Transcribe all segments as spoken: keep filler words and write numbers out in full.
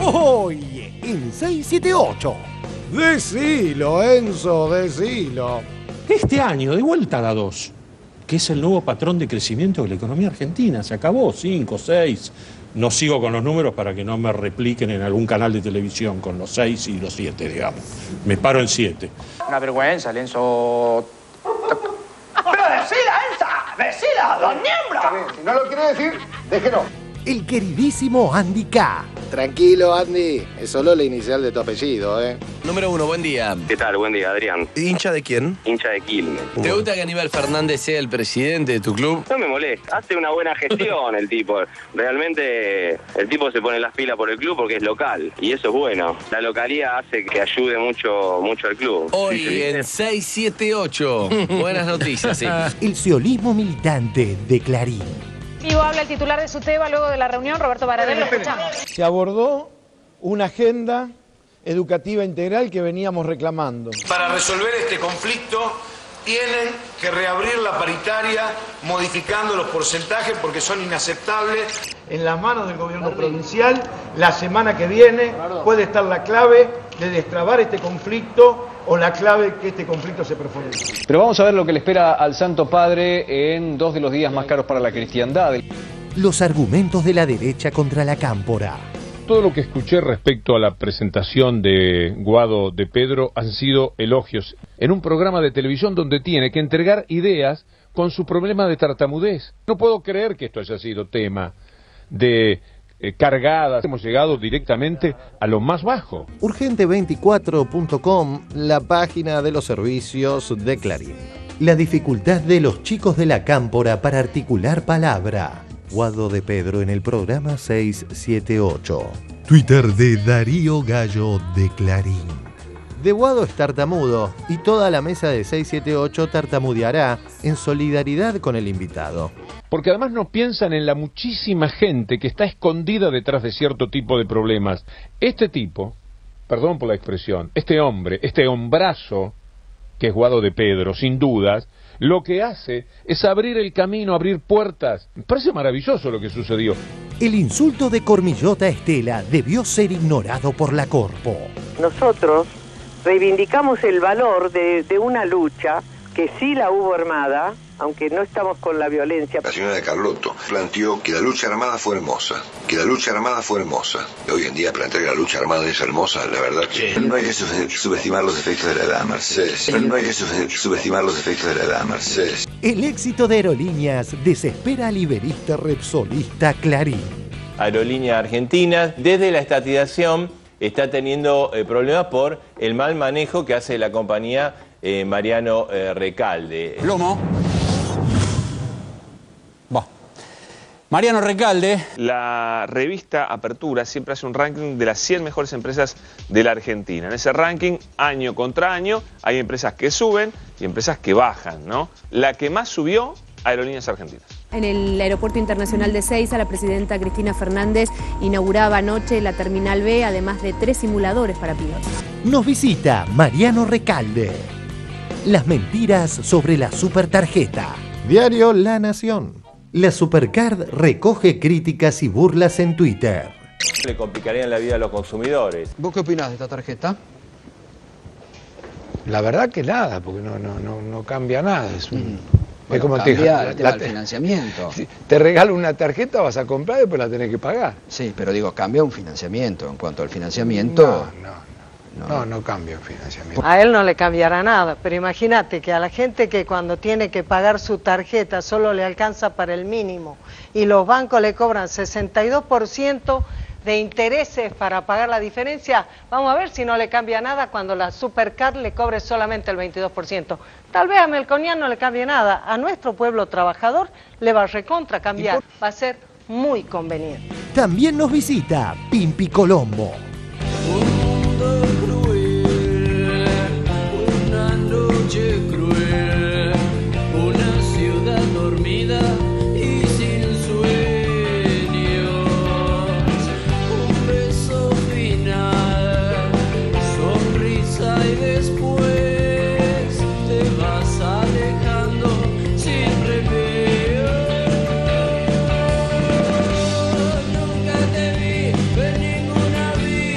Hoy en seiscientos setenta y ocho. Decilo, Enzo, decilo. Este año, de vuelta a la dos, que es el nuevo patrón de crecimiento de la economía argentina. Se acabó, cinco, seis. No sigo con los números para que no me repliquen en algún canal de televisión con los seis y los siete, digamos. Me paro en siete. Una vergüenza, Lenzo. ¡Pero decila, Elsa! ¡Decila, don Niembro! Si no lo quiere decir, déjelo. El queridísimo Andy K. Tranquilo, Andy. Es solo la inicial de tu apellido, ¿eh? Número uno, buen día. ¿Qué tal? Buen día, Adrián. ¿Hincha de quién? Hincha de Quilmes. ¿Te gusta que Aníbal Fernández sea el presidente de tu club? No me molesta. Hace una buena gestión el tipo. Realmente el tipo se pone las pilas por el club porque es local. Y eso es bueno. La localía hace que ayude mucho, mucho al club. Hoy Sí, sí. en seiscientos setenta y ocho. Buenas noticias, sí. El siolismo militante de Clarín. Vivo habla el titular de SUTEBA luego de la reunión, Roberto Baradel, lo escuchamos. Se abordó una agenda educativa integral que veníamos reclamando. Para resolver este conflicto tienen que reabrir la paritaria modificando los porcentajes porque son inaceptables. En las manos del gobierno provincial, la semana que viene puede estar la clave de destrabar este conflicto o la clave que este conflicto se profundice. Pero vamos a ver lo que le espera al Santo Padre en dos de los días más caros para la cristiandad. Los argumentos de la derecha contra la cámpora. Todo lo que escuché respecto a la presentación de Guado de Pedro han sido elogios en un programa de televisión donde tiene que entregar ideas con su problema de tartamudez. No puedo creer que esto haya sido tema de eh, cargadas. Hemos llegado directamente a lo más bajo. urgente veinticuatro punto com, la página de los servicios de Clarín. La dificultad de los chicos de la cámpora para articular palabra. Guado de Pedro en el programa seiscientos setenta y ocho. Twitter de Darío Gallo de Clarín. De Guado es tartamudo y toda la mesa de seiscientos setenta y ocho tartamudeará en solidaridad con el invitado. Porque además no piensan en la muchísima gente que está escondida detrás de cierto tipo de problemas. Este tipo, perdón por la expresión, este hombre, este hombrazo, que es Guado de Pedro, sin dudas, lo que hace es abrir el camino, abrir puertas. Me parece maravilloso lo que sucedió. El insulto de Cormillota a Estela debió ser ignorado por la Corpo. Nosotros reivindicamos el valor de, de una lucha que sí la hubo armada, aunque no estamos con la violencia. La señora de Carlotto planteó que la lucha armada fue hermosa, que la lucha armada fue hermosa. Hoy en día plantear que la lucha armada es hermosa, la verdad que... Sí. No hay que subestimar los efectos de la edad, Marcelo. Sí, sí. No hay que subestimar los efectos de la edad, Marcelo. Sí. El éxito de Aerolíneas desespera al iberista repsolista Clarín. Aerolíneas Argentinas, desde la estatización, está teniendo eh, problemas por el mal manejo que hace la compañía eh, Mariano eh, Recalde. Lomo. Mariano Recalde. La revista Apertura siempre hace un ranking de las cien mejores empresas de la Argentina. En ese ranking, año contra año, hay empresas que suben y empresas que bajan, ¿no? La que más subió, Aerolíneas Argentinas. En el Aeropuerto Internacional de Ezeiza, la presidenta Cristina Fernández inauguraba anoche la Terminal B, además de tres simuladores para pilotos. Nos visita Mariano Recalde. Las mentiras sobre la supertarjeta. Diario La Nación. La Supercard recoge críticas y burlas en Twitter. Le complicarían la vida a los consumidores. ¿Vos qué opinás de esta tarjeta? La verdad que nada, porque no, no, no, no cambia nada. Es un... Mm. Es Bueno, como cambia te, el tema del financiamiento. Si te regalo una tarjeta, vas a comprar y después la tenés que pagar. Sí, pero digo, cambia un financiamiento. En cuanto al financiamiento... No, no, no, no, no cambia un financiamiento. A él no le cambiará nada, pero imagínate que a la gente que cuando tiene que pagar su tarjeta solo le alcanza para el mínimo y los bancos le cobran sesenta y dos por ciento de intereses para pagar la diferencia, vamos a ver si no le cambia nada cuando la Supercard le cobre solamente el veintidós por ciento. Tal vez a Melconian no le cambie nada, a nuestro pueblo trabajador le va a recontra cambiar, va a ser muy conveniente. También nos visita Pimpi Colombo. Una noche cruel, una ciudad dormida y sin sueños, un beso final, sonrisa y después te vas alejando sin remedio. Nunca te vi en ninguna vida.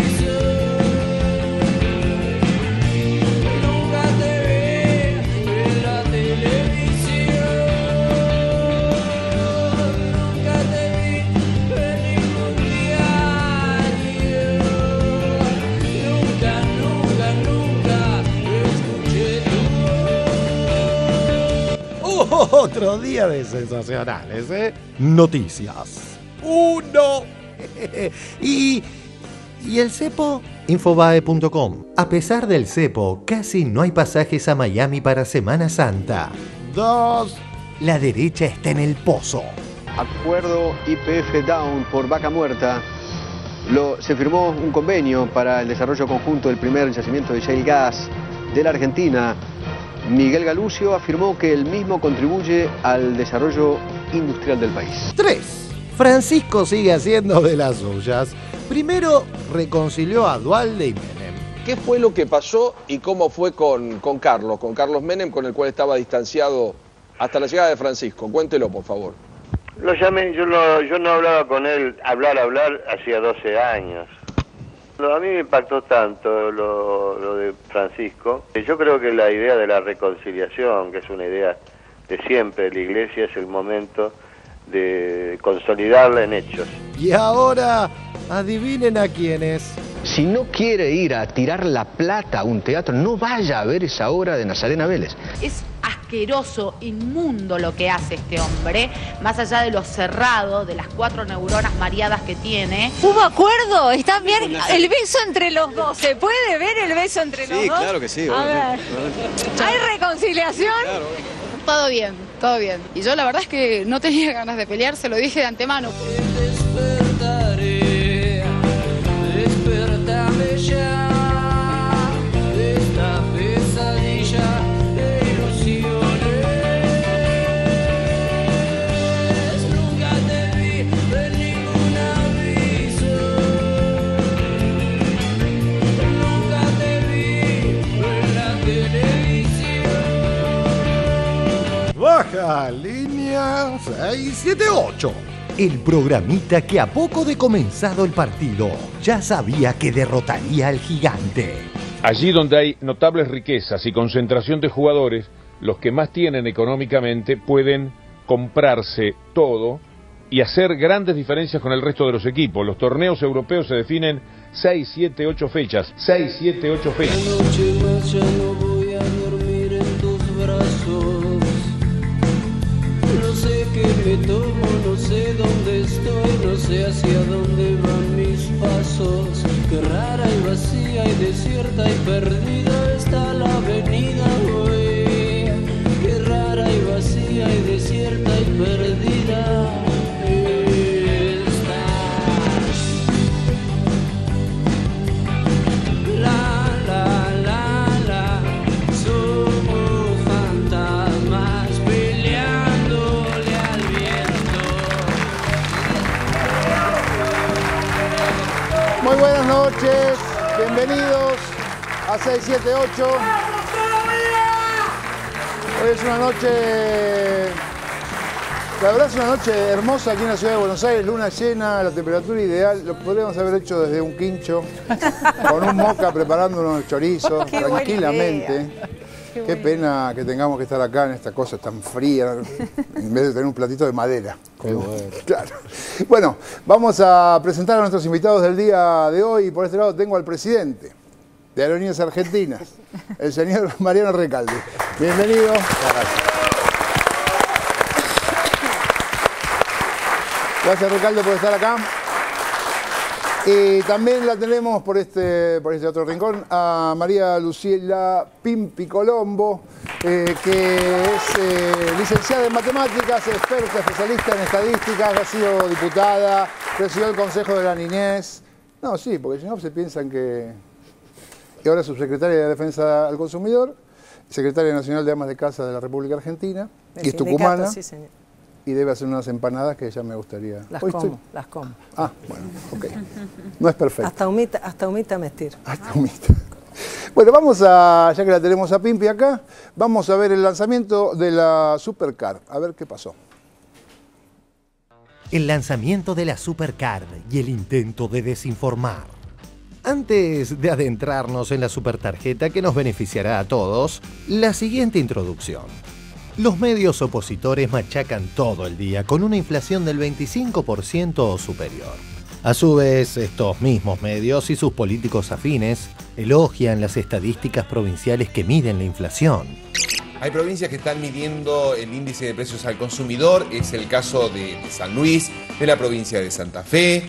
Otro día de sensacionales, ¿eh? Noticias. Uno. y... ¿Y el cepo? Infobae punto com. A pesar del cepo, casi no hay pasajes a Miami para Semana Santa. Dos. La derecha está en el pozo. Acuerdo Y P F Down por Vaca Muerta. Lo, se firmó un convenio para el desarrollo conjunto del primer yacimiento de shale gas de la Argentina. Miguel Galucio afirmó que él mismo contribuye al desarrollo industrial del país. Tres. Francisco sigue haciendo de las suyas. Primero reconcilió a Duhalde y Menem. ¿Qué fue lo que pasó y cómo fue con, con Carlos, con Carlos Menem, con el cual estaba distanciado hasta la llegada de Francisco? Cuéntelo, por favor. Lo llamé, yo, lo, yo no hablaba con él, hablar, hablar, hacía doce años. Lo, a mí me impactó tanto lo, lo de Francisco. Yo creo que la idea de la reconciliación, que es una idea de siempre de la Iglesia, es el momento de consolidarla en hechos. Y ahora, adivinen a quiénes. Si no quiere ir a tirar la plata a un teatro, no vaya a ver esa obra de Nazarena Vélez. Es asqueroso, inmundo lo que hace este hombre, más allá de lo cerrado, de las cuatro neuronas mareadas que tiene. ¿Hubo acuerdo? ¿Está bien? El beso entre los dos. ¿Se puede ver el beso entre los Sí, dos? claro que sí. A ver. ¿Hay reconciliación? Claro. Todo bien, todo bien. Y yo la verdad es que no tenía ganas de pelear, se lo dije de antemano. Despertaré, despertame ya de esta pesadilla de ilusiones. Nunca te vi en ningún aviso. Nunca te vi en la televisión. Baja línea seis siete ocho. El programita que a poco de comenzado el partido ya sabía que derrotaría al gigante. Allí donde hay notables riquezas y concentración de jugadores, los que más tienen económicamente pueden comprarse todo y hacer grandes diferencias con el resto de los equipos. Los torneos europeos se definen seis, siete, ocho fechas. seis, siete, ocho fechas. Esta noche más ya no voy a dormir en tus brazos. No sé qué me tomo, no sé dónde estoy, no sé hacia dónde van mis pasos. Qué rara y vacía y desierta y perdida está la avenida hoy. Qué rara y vacía y desierta y perdida está. La, la, la, la, somos fantasmas peleándole al viento. Muy buenas noches, bienvenidos a seis siete ocho. Hoy es una noche, la verdad es una noche hermosa aquí en la ciudad de Buenos Aires, luna llena, la temperatura ideal. Lo podríamos haber hecho desde un quincho, con un moca preparando unos chorizos, Qué buena tranquilamente. idea. Qué, Qué pena que tengamos que estar acá en esta cosa tan fría, en vez de tener un platito de madera. Qué bueno. Claro. Bueno, vamos a presentar a nuestros invitados del día de hoy. Por este lado tengo al presidente de Aerolíneas Argentinas, el señor Mariano Recalde. Bienvenido. Gracias. Gracias, Recalde, por estar acá. Y también la tenemos por este, por este otro rincón a María Luciela Pimpi Colombo, eh, que es eh, licenciada en matemáticas, experta, especialista en estadísticas, ha sido diputada, presidió el Consejo de la Niñez. No, sí, porque si no se piensan que... Y ahora es subsecretaria de Defensa al Consumidor, secretaria nacional de Amas de Casa de la República Argentina, El y es tucumana. Sí, señor. Y debe hacer unas empanadas que ya me gustaría. Las Hoy como, estoy- las como. Ah, bueno, ok. No es perfecto. Hasta humita, hasta humita me estiro. Hasta humita. Bueno, vamos a, ya que la tenemos a Pimpi acá, vamos a ver el lanzamiento de la Supercar. A ver qué pasó. El lanzamiento de la Supercar y el intento de desinformar. Antes de adentrarnos en la supertarjeta que nos beneficiará a todos, la siguiente introducción. Los medios opositores machacan todo el día con una inflación del veinticinco por ciento o superior. A su vez, estos mismos medios y sus políticos afines elogian las estadísticas provinciales que miden la inflación. Hay provincias que están midiendo el índice de precios al consumidor, es el caso de San Luis, de la provincia de Santa Fe,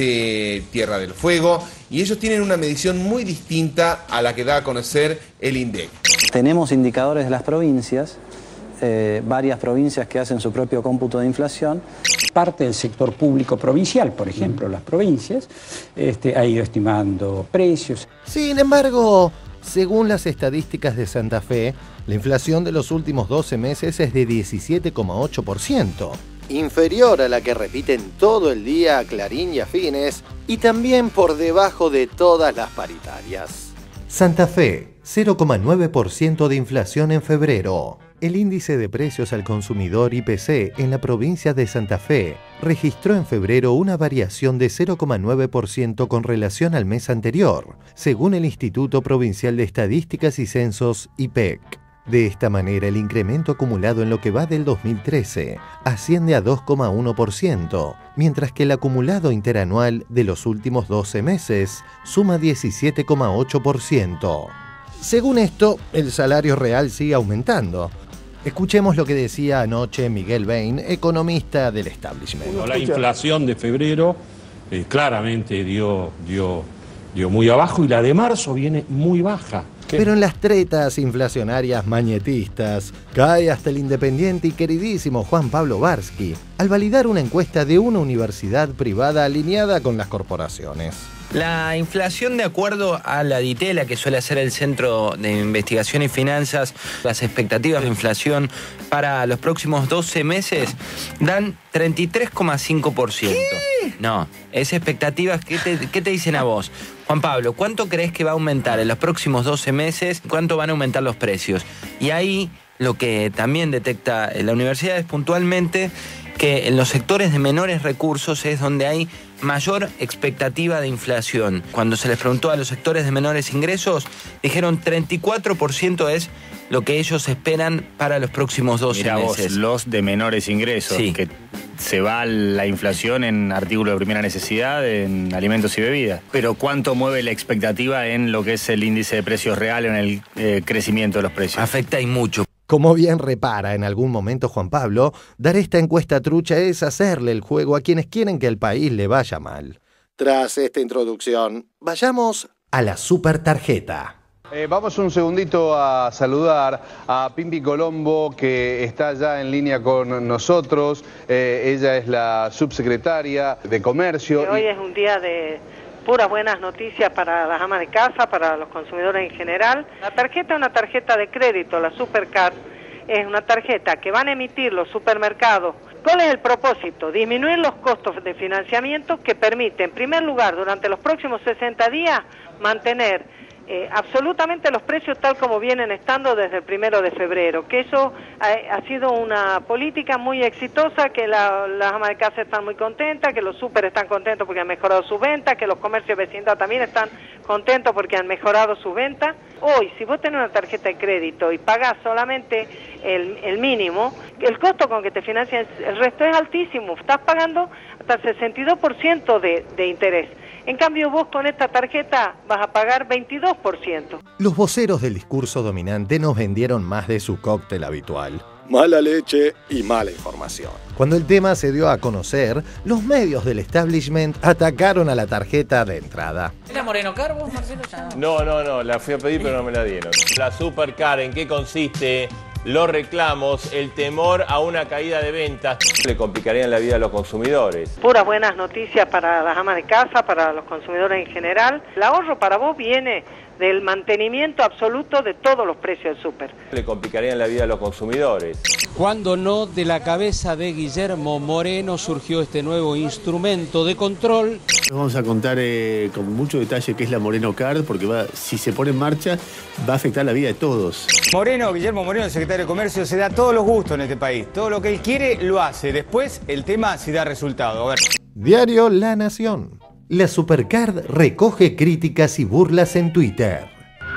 de Tierra del Fuego, y ellos tienen una medición muy distinta a la que da a conocer el INDEC. Tenemos indicadores de las provincias, eh, varias provincias que hacen su propio cómputo de inflación. Parte del sector público provincial, por ejemplo, las provincias, este, ha ido estimando precios. Sin embargo, según las estadísticas de Santa Fe, la inflación de los últimos doce meses es de diecisiete coma ocho por ciento, inferior a la que repiten todo el día Clarín y afines, y también por debajo de todas las paritarias. Santa Fe, cero coma nueve por ciento de inflación en febrero. El índice de precios al consumidor I P C en la provincia de Santa Fe registró en febrero una variación de cero coma nueve por ciento con relación al mes anterior, según el Instituto Provincial de Estadísticas y Censos I P E C. De esta manera, el incremento acumulado en lo que va del dos mil trece asciende a dos coma uno por ciento, mientras que el acumulado interanual de los últimos doce meses suma diecisiete coma ocho por ciento. Según esto, el salario real sigue aumentando. Escuchemos lo que decía anoche Miguel Bain, economista del establishment. La inflación de febrero eh, claramente dio, dio, dio muy abajo y la de marzo viene muy baja. Pero en las tretas inflacionarias magnetistas cae hasta el independiente y queridísimo Juan Pablo Barsky al validar una encuesta de una universidad privada alineada con las corporaciones. La inflación, de acuerdo a la DITELA, que suele ser el Centro de Investigación y Finanzas, las expectativas de inflación para los próximos doce meses dan treinta y tres coma cinco por ciento. ¿Qué? No, esas expectativas, ¿qué te, qué te dicen a vos? Juan Pablo, ¿cuánto crees que va a aumentar en los próximos doce meses? ¿Cuánto van a aumentar los precios? Y ahí lo que también detecta la universidad es puntualmente que en los sectores de menores recursos es donde hay mayor expectativa de inflación. Cuando se les preguntó a los sectores de menores ingresos, dijeron treinta y cuatro por ciento es lo que ellos esperan para los próximos doce Mirá meses. Vos, los de menores ingresos, sí. Que se va la inflación en artículos de primera necesidad, en alimentos y bebidas. Pero ¿cuánto mueve la expectativa en lo que es el índice de precios real, en el eh, crecimiento de los precios? Afecta y mucho. Como bien repara en algún momento Juan Pablo, dar esta encuesta trucha es hacerle el juego a quienes quieren que el país le vaya mal. Tras esta introducción, vayamos a la supertarjeta. Eh, vamos un segundito a saludar a Pimpi Colombo, que está ya en línea con nosotros. Eh, ella es la subsecretaria de Comercio. Hoy es un día de puras buenas noticias para las amas de casa, para los consumidores en general. La tarjeta es una tarjeta de crédito, la Supercard es una tarjeta que van a emitir los supermercados. ¿Cuál es el propósito? Disminuir los costos de financiamiento que permite, en primer lugar, durante los próximos sesenta días, mantener Eh, absolutamente los precios tal como vienen estando desde el primero de febrero, que eso ha, ha sido una política muy exitosa, que la, las amas de casa están muy contentas, que los súper están contentos porque han mejorado sus ventas, que los comercios de vecindad también están contentos porque han mejorado sus ventas. Hoy, si vos tenés una tarjeta de crédito y pagás solamente el, el mínimo, el costo con que te financian el resto es altísimo, estás pagando hasta el sesenta y dos por ciento de, de interés. En cambio, vos con esta tarjeta vas a pagar veintidós por ciento. Los voceros del discurso dominante nos vendieron más de su cóctel habitual. Mala leche y mala información. Cuando el tema se dio a conocer, los medios del establishment atacaron a la tarjeta de entrada. ¿Era Moreno Carbo, Marcelo? No, no, no, la fui a pedir pero no me la dieron. La Supercar, ¿en qué consiste? Los reclamos, el temor a una caída de ventas, le complicarían la vida a los consumidores. Puras buenas noticias para las amas de casa, para los consumidores en general. El ahorro para vos viene del mantenimiento absoluto de todos los precios del súper. Le complicarían la vida a los consumidores. Cuando no, de la cabeza de Guillermo Moreno surgió este nuevo instrumento de control. Vamos a contar eh, con mucho detalle qué es la Moreno Card, porque va, si se pone en marcha va a afectar la vida de todos. Moreno, Guillermo Moreno, el secretario de Comercio, se da todos los gustos en este país. Todo lo que él quiere lo hace. Después el tema sí da resultado. A ver. Diario La Nación. La Supercard recoge críticas y burlas en Twitter.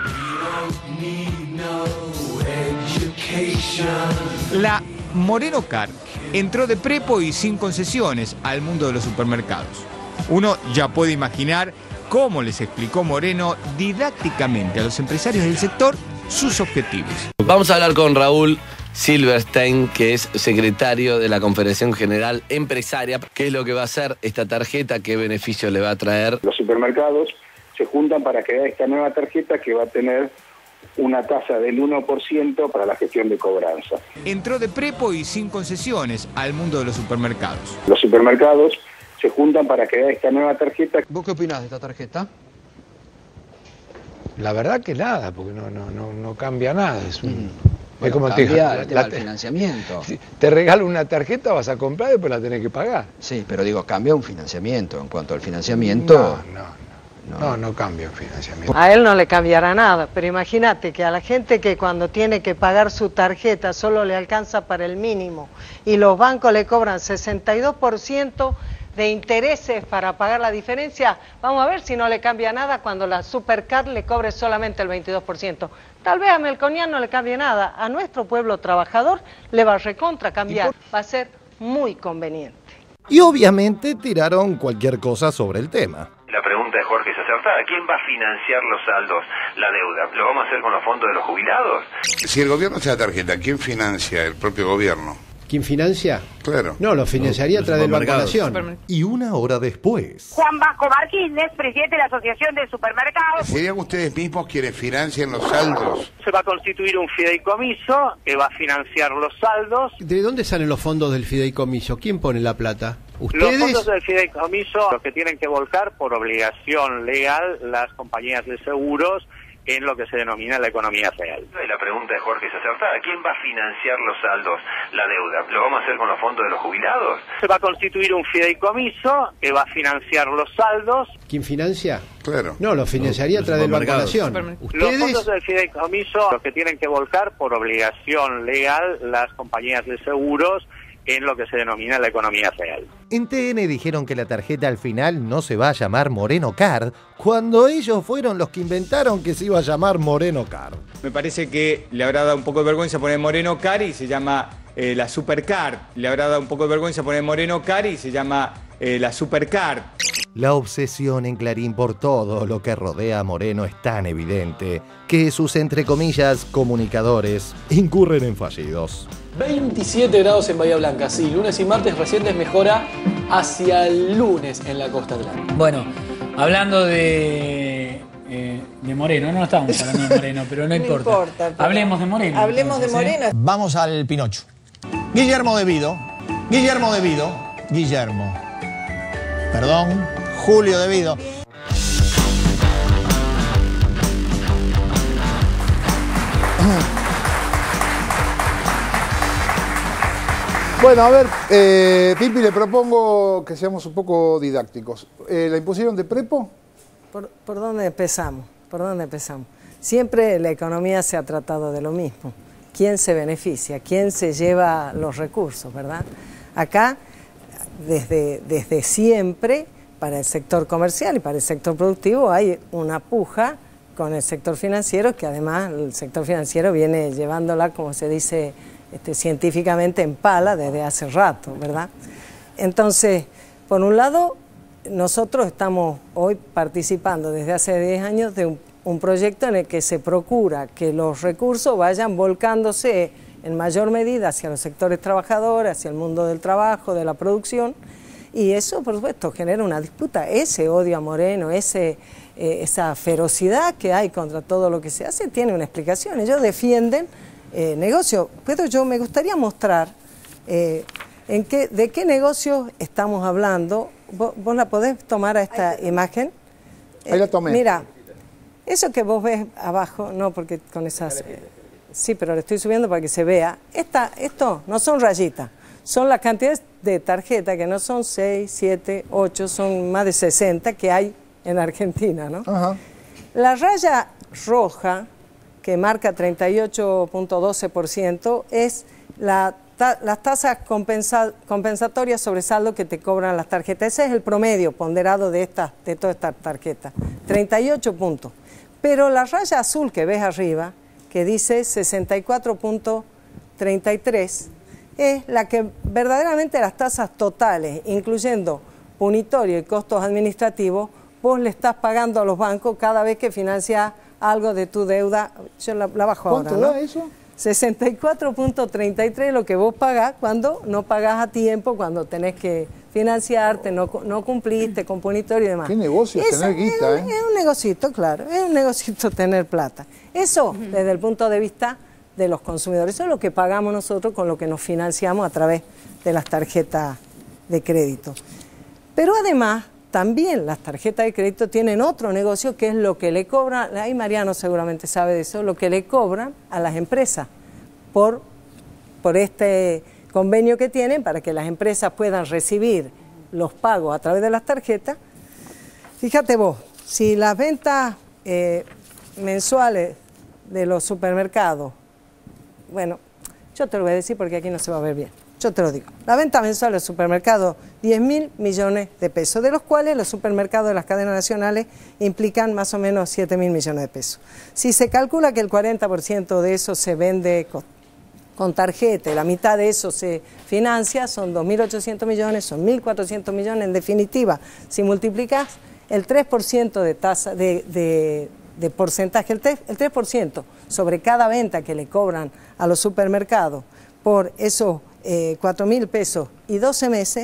La Moreno Card entró de prepo y sin concesiones al mundo de los supermercados. Uno ya puede imaginar cómo les explicó Moreno didácticamente a los empresarios del sector sus objetivos. Vamos a hablar con Raúl Silverstein, que es secretario de la Confederación General Empresaria. ¿Qué es lo que va a hacer esta tarjeta? ¿Qué beneficio le va a traer? Los supermercados se juntan para crear esta nueva tarjeta que va a tener una tasa del uno por ciento para la gestión de cobranza. Entró de prepo y sin concesiones al mundo de los supermercados. Los supermercados se juntan para crear esta nueva tarjeta. ¿Vos qué opinás de esta tarjeta? La verdad que nada, porque no, no, no, no cambia nada. Es, un, mm. bueno, es como cambia te digo, el tema del financiamiento. Si te regalo una tarjeta, vas a comprar y después la tenés que pagar. Sí, pero digo, cambia un financiamiento. En cuanto al financiamiento... No, no. No, no cambia el financiamiento. A él no le cambiará nada, pero imagínate que a la gente que cuando tiene que pagar su tarjeta solo le alcanza para el mínimo y los bancos le cobran sesenta y dos por ciento de intereses para pagar la diferencia, vamos a ver si no le cambia nada cuando la Supercar le cobre solamente el veintidós por ciento. Tal vez a Melconian no le cambie nada, a nuestro pueblo trabajador le va a recontra cambiar, va a ser muy conveniente. Y obviamente tiraron cualquier cosa sobre el tema. La pregunta de Jorge es acertada. ¿Quién va a financiar los saldos, la deuda? ¿Lo vamos a hacer con los fondos de los jubilados? Si el gobierno hace la tarjeta, ¿quién financia? El propio gobierno. ¿Quién financia? Claro. No, lo financiaría a través del Banco Nación. Y una hora después. Juan Vasco Martínez, presidente de la Asociación de Supermercados. ¿Serían ustedes mismos quienes financian los saldos? Se va a constituir un fideicomiso que va a financiar los saldos. ¿De dónde salen los fondos del fideicomiso? ¿Quién pone la plata? ¿Ustedes? Los fondos del fideicomiso, los que tienen que volcar por obligación legal las compañías de seguros en lo que se denomina la economía real. Y la pregunta de Jorge es acertada. ¿Quién va a financiar los saldos, la deuda? ¿Lo vamos a hacer con los fondos de los jubilados? Se va a constituir un fideicomiso que va a financiar los saldos. ¿Quién financia? Claro. No, lo financiaría a través del Banco Nación. Los fondos del fideicomiso, los que tienen que volcar por obligación legal las compañías de seguros en lo que se denomina la economía real. En T N dijeron que la tarjeta al final no se va a llamar Moreno Card, cuando ellos fueron los que inventaron que se iba a llamar Moreno Card. Me parece que le habrá dado un poco de vergüenza poner Moreno Card y se llama eh, la Supercard. Le habrá dado un poco de vergüenza poner Moreno Card y se llama eh, la Supercard. La obsesión en Clarín por todo lo que rodea a Moreno es tan evidente que sus, entre comillas, comunicadores incurren en fallidos. veintisiete grados en Bahía Blanca, sí, lunes y martes recientes mejora hacia el lunes en la costa atlántica. Bueno, hablando de, eh, de Moreno, no estamos hablando de Moreno, pero no, no importa. importa pero hablemos de Moreno. Hablemos entonces, de Moreno. ¿eh? Vamos al Pinocho. Guillermo de Vido, Guillermo de Vido, Guillermo, perdón, Julio de Vido. Bueno, a ver, eh, Pipi, le propongo que seamos un poco didácticos. Eh, ¿La impusieron de prepo? ¿Por, ¿Por dónde empezamos? ¿Por dónde empezamos? Siempre la economía se ha tratado de lo mismo. ¿Quién se beneficia? ¿Quién se lleva los recursos, verdad? Acá, desde, desde siempre, para el sector comercial y para el sector productivo hay una puja con el sector financiero, que además el sector financiero viene llevándola, como se dice Este, científicamente en pala desde hace rato, ¿verdad? Entonces, por un lado, nosotros estamos hoy participando desde hace diez años de un, un proyecto en el que se procura que los recursos vayan volcándose en mayor medida hacia los sectores trabajadores, hacia el mundo del trabajo, de la producción, y eso, por supuesto, genera una disputa. Ese odio a Moreno, ese, eh, esa ferocidad que hay contra todo lo que se hace, tiene una explicación. Ellos defienden Eh, negocio, pero yo me gustaría mostrar eh, en qué, de qué negocio estamos hablando. ¿Vos, vos la podés tomar a esta imagen? Ahí la tomé. Eh, mira, eso que vos ves abajo, no porque con esas... Eh, sí, pero le estoy subiendo para que se vea. Esta, esto no son rayitas, son las cantidades de tarjeta que no son seis, siete, ocho, son más de sesenta que hay en Argentina, ¿no? Ajá. La raya roja, que marca treinta y ocho punto doce por ciento, es la ta las tasas compensa compensatorias sobre saldo que te cobran las tarjetas. Ese es el promedio ponderado de, esta, de todas estas tarjetas, treinta y ocho puntos. Pero la raya azul que ves arriba, que dice sesenta y cuatro punto treinta y tres, es la que verdaderamente las tasas totales, incluyendo punitorio y costos administrativos, vos le estás pagando a los bancos cada vez que financias algo de tu deuda. Yo la, la bajo ahora, ¿no? ¿Cuánto da eso? sesenta y cuatro punto treinta y tres lo que vos pagás cuando no pagás a tiempo, cuando tenés que financiarte, no, no cumpliste con punitorio y demás. ¿Qué negocio es tener guita, es, eh? es un negocito, claro, es un negocito tener plata. Eso, uh-huh. desde el punto de vista de los consumidores, eso es lo que pagamos nosotros con lo que nos financiamos a través de las tarjetas de crédito. Pero además, también las tarjetas de crédito tienen otro negocio que es lo que le cobran, ahí Mariano seguramente sabe de eso, lo que le cobran a las empresas por, por este convenio que tienen para que las empresas puedan recibir los pagos a través de las tarjetas. Fíjate vos, si las ventas eh, mensuales de los supermercados, bueno, yo te lo voy a decir porque aquí no se va a ver bien. Yo te lo digo, la venta mensual del supermercado, diez mil millones de pesos, de los cuales los supermercados de las cadenas nacionales implican más o menos siete mil millones de pesos. Si se calcula que el cuarenta por ciento de eso se vende con, con tarjeta y la mitad de eso se financia, son dos mil ochocientos millones, son mil cuatrocientos millones, en definitiva, si multiplicas el tres por ciento de tasa de, de, de porcentaje, el tres, el tres por ciento sobre cada venta que le cobran a los supermercados por esos Eh, cuatro mil pesos y doce meses,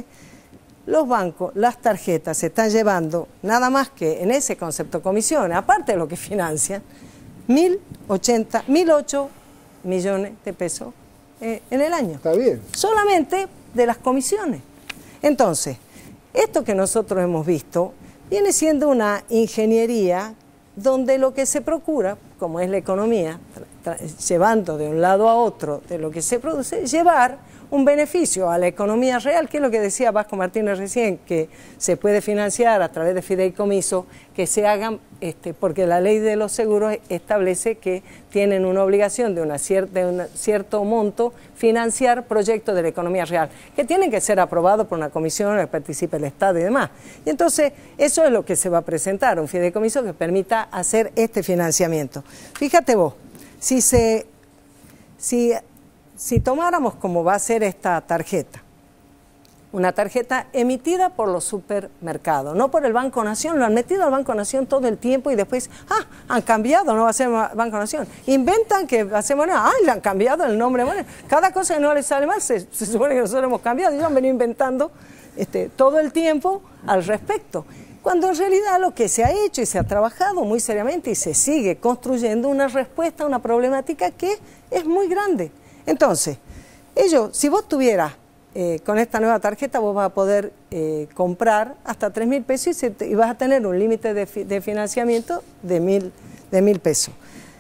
los bancos, las tarjetas se están llevando nada más que en ese concepto comisiones, aparte de lo que financian, mil ochenta, mil ocho millones de pesos eh, en el año. Está bien. Solamente de las comisiones. Entonces, esto que nosotros hemos visto viene siendo una ingeniería donde lo que se procura, como es la economía, llevando de un lado a otro de lo que se produce, llevar un beneficio a la economía real, que es lo que decía Vasco Martínez recién, que se puede financiar a través de fideicomisos, que se hagan, este, porque la ley de los seguros establece que tienen una obligación de, una cierta, de un cierto monto financiar proyectos de la economía real, que tienen que ser aprobados por una comisión en la que participe el Estado y demás. Y entonces eso es lo que se va a presentar, un fideicomiso que permita hacer este financiamiento. Fíjate vos, si se... Si, Si tomáramos como va a ser esta tarjeta, una tarjeta emitida por los supermercados, no por el Banco Nación, lo han metido al Banco Nación todo el tiempo y después, ah, han cambiado, no va a ser Banco Nación. Inventan que va a ser moneda, ah, le han cambiado el nombre de moneda. Cada cosa que no les sale mal, se, se supone que nosotros hemos cambiado y ellos han venido inventando este, todo el tiempo al respecto. Cuando en realidad lo que se ha hecho y se ha trabajado muy seriamente y se sigue construyendo una respuesta a una problemática que es muy grande. Entonces, ellos, si vos tuvieras eh, con esta nueva tarjeta, vos vas a poder eh, comprar hasta tres mil pesos y, se te, y vas a tener un límite de, fi, de financiamiento de mil, de mil pesos.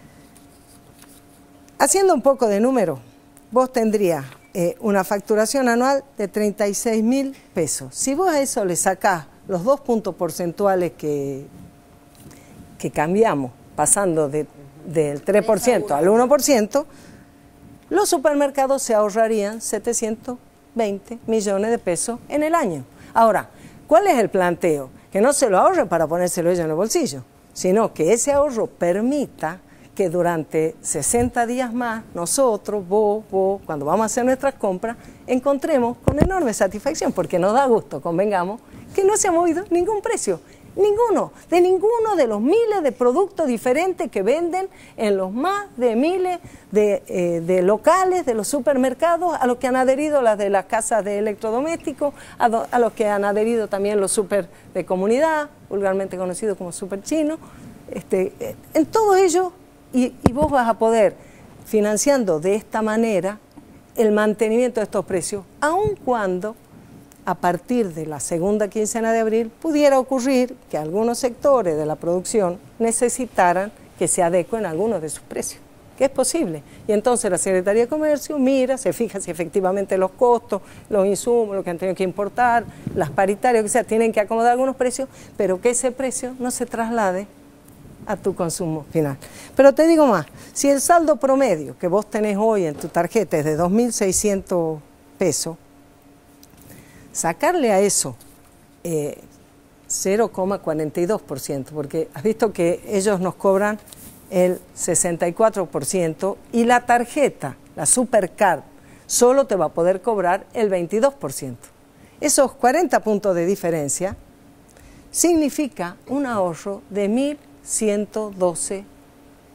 Haciendo un poco de número, vos tendrías eh, una facturación anual de treinta y seis mil pesos. Si vos a eso le sacás los dos puntos porcentuales que, que cambiamos, pasando de, del tres por ciento al uno por ciento, los supermercados se ahorrarían setecientos veinte millones de pesos en el año. Ahora, ¿cuál es el planteo? Que no se lo ahorre para ponérselo ellos en el bolsillo, sino que ese ahorro permita que durante sesenta días más, nosotros, vos, vos, cuando vamos a hacer nuestras compras, encontremos con enorme satisfacción, porque nos da gusto, convengamos, que no se ha movido ningún precio. Ninguno, de ninguno de los miles de productos diferentes que venden en los más de miles de, eh, de locales, de los supermercados, a los que han adherido las de las casas de electrodomésticos, a, do, a los que han adherido también los super de comunidad, vulgarmente conocidos como super chinos, este, en todo ello, y, y vos vas a poder, financiando de esta manera, el mantenimiento de estos precios, aun cuando a partir de la segunda quincena de abril pudiera ocurrir que algunos sectores de la producción necesitaran que se adecuen algunos de sus precios, que es posible. Y entonces la Secretaría de Comercio mira, se fija si efectivamente los costos, los insumos, lo que han tenido que importar, las paritarias, que sea, tienen que acomodar algunos precios, pero que ese precio no se traslade a tu consumo final. Pero te digo más, si el saldo promedio que vos tenés hoy en tu tarjeta es de dos mil seiscientos pesos, sacarle a eso eh, cero coma cuarenta y dos por ciento, porque has visto que ellos nos cobran el sesenta y cuatro por ciento y la tarjeta, la Supercard, solo te va a poder cobrar el veintidós por ciento. Esos cuarenta puntos de diferencia significa un ahorro de mil ciento doce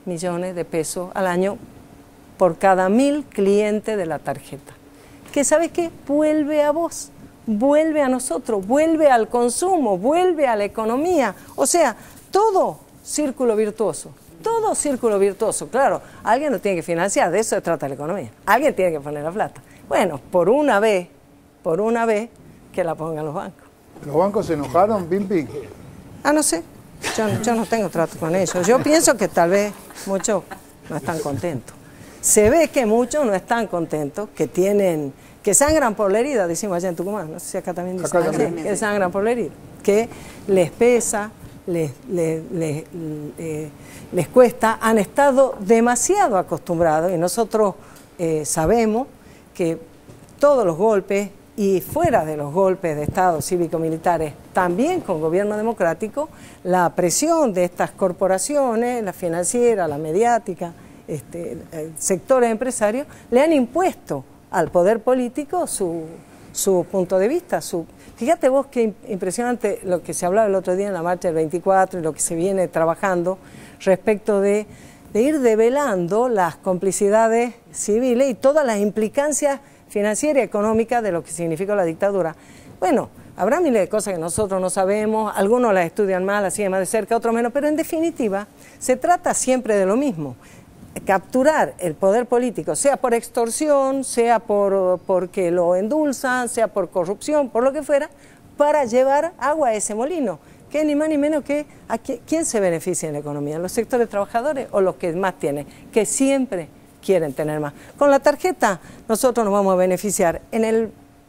millones de pesos al año por cada mil clientes de la tarjeta. Que ¿sabes qué? Vuelve a vos, vuelve a nosotros, vuelve al consumo, vuelve a la economía. O sea, todo círculo virtuoso, todo círculo virtuoso. Claro, alguien lo tiene que financiar, de eso se trata la economía. Alguien tiene que poner la plata. Bueno, por una vez, por una vez, que la pongan los bancos. ¿Los bancos se enojaron, Pimpi? Ah, no sé. Yo, yo no tengo trato con ellos. Yo pienso que tal vez muchos no están contentos. Se ve que muchos no están contentos, que tienen, que sangran por la herida, decimos allá en Tucumán, no sé si acá también dicen, acá también. que sangran por la herida, que les pesa, les, les, les, eh, les cuesta, han estado demasiado acostumbrados y nosotros eh, sabemos que todos los golpes y fuera de los golpes de Estado cívico-militares, también con gobierno democrático, la presión de estas corporaciones, la financiera, la mediática, este, sectores empresarios, le han impuesto al poder político su, su punto de vista. Su, fíjate vos qué impresionante lo que se hablaba el otro día en la marcha del veinticuatro y lo que se viene trabajando respecto de, de ir develando las complicidades civiles y todas las implicancias financiera y económica de lo que significó la dictadura. Bueno, habrá miles de cosas que nosotros no sabemos, algunos las estudian más, las siguen más de cerca, otros menos, pero en definitiva se trata siempre de lo mismo, capturar el poder político, sea por extorsión, sea por porque lo endulzan, sea por corrupción, por lo que fuera, para llevar agua a ese molino, que ni más ni menos que a quién se beneficia en la economía, los sectores trabajadores o los que más tienen, que siempre quieren tener más. Con la tarjeta nosotros nos vamos a beneficiar en el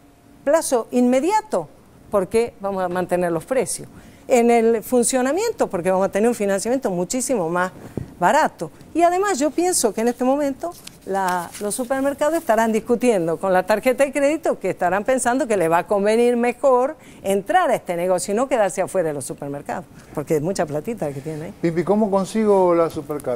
plazo inmediato porque vamos a mantener los precios. En el funcionamiento porque vamos a tener un financiamiento muchísimo más barato. Y además yo pienso que en este momento la, los supermercados estarán discutiendo con la tarjeta de crédito, que estarán pensando que les va a convenir mejor entrar a este negocio y no quedarse afuera de los supermercados, porque es mucha platita que tiene ahí. Pipi, ¿cómo consigo la Supercard?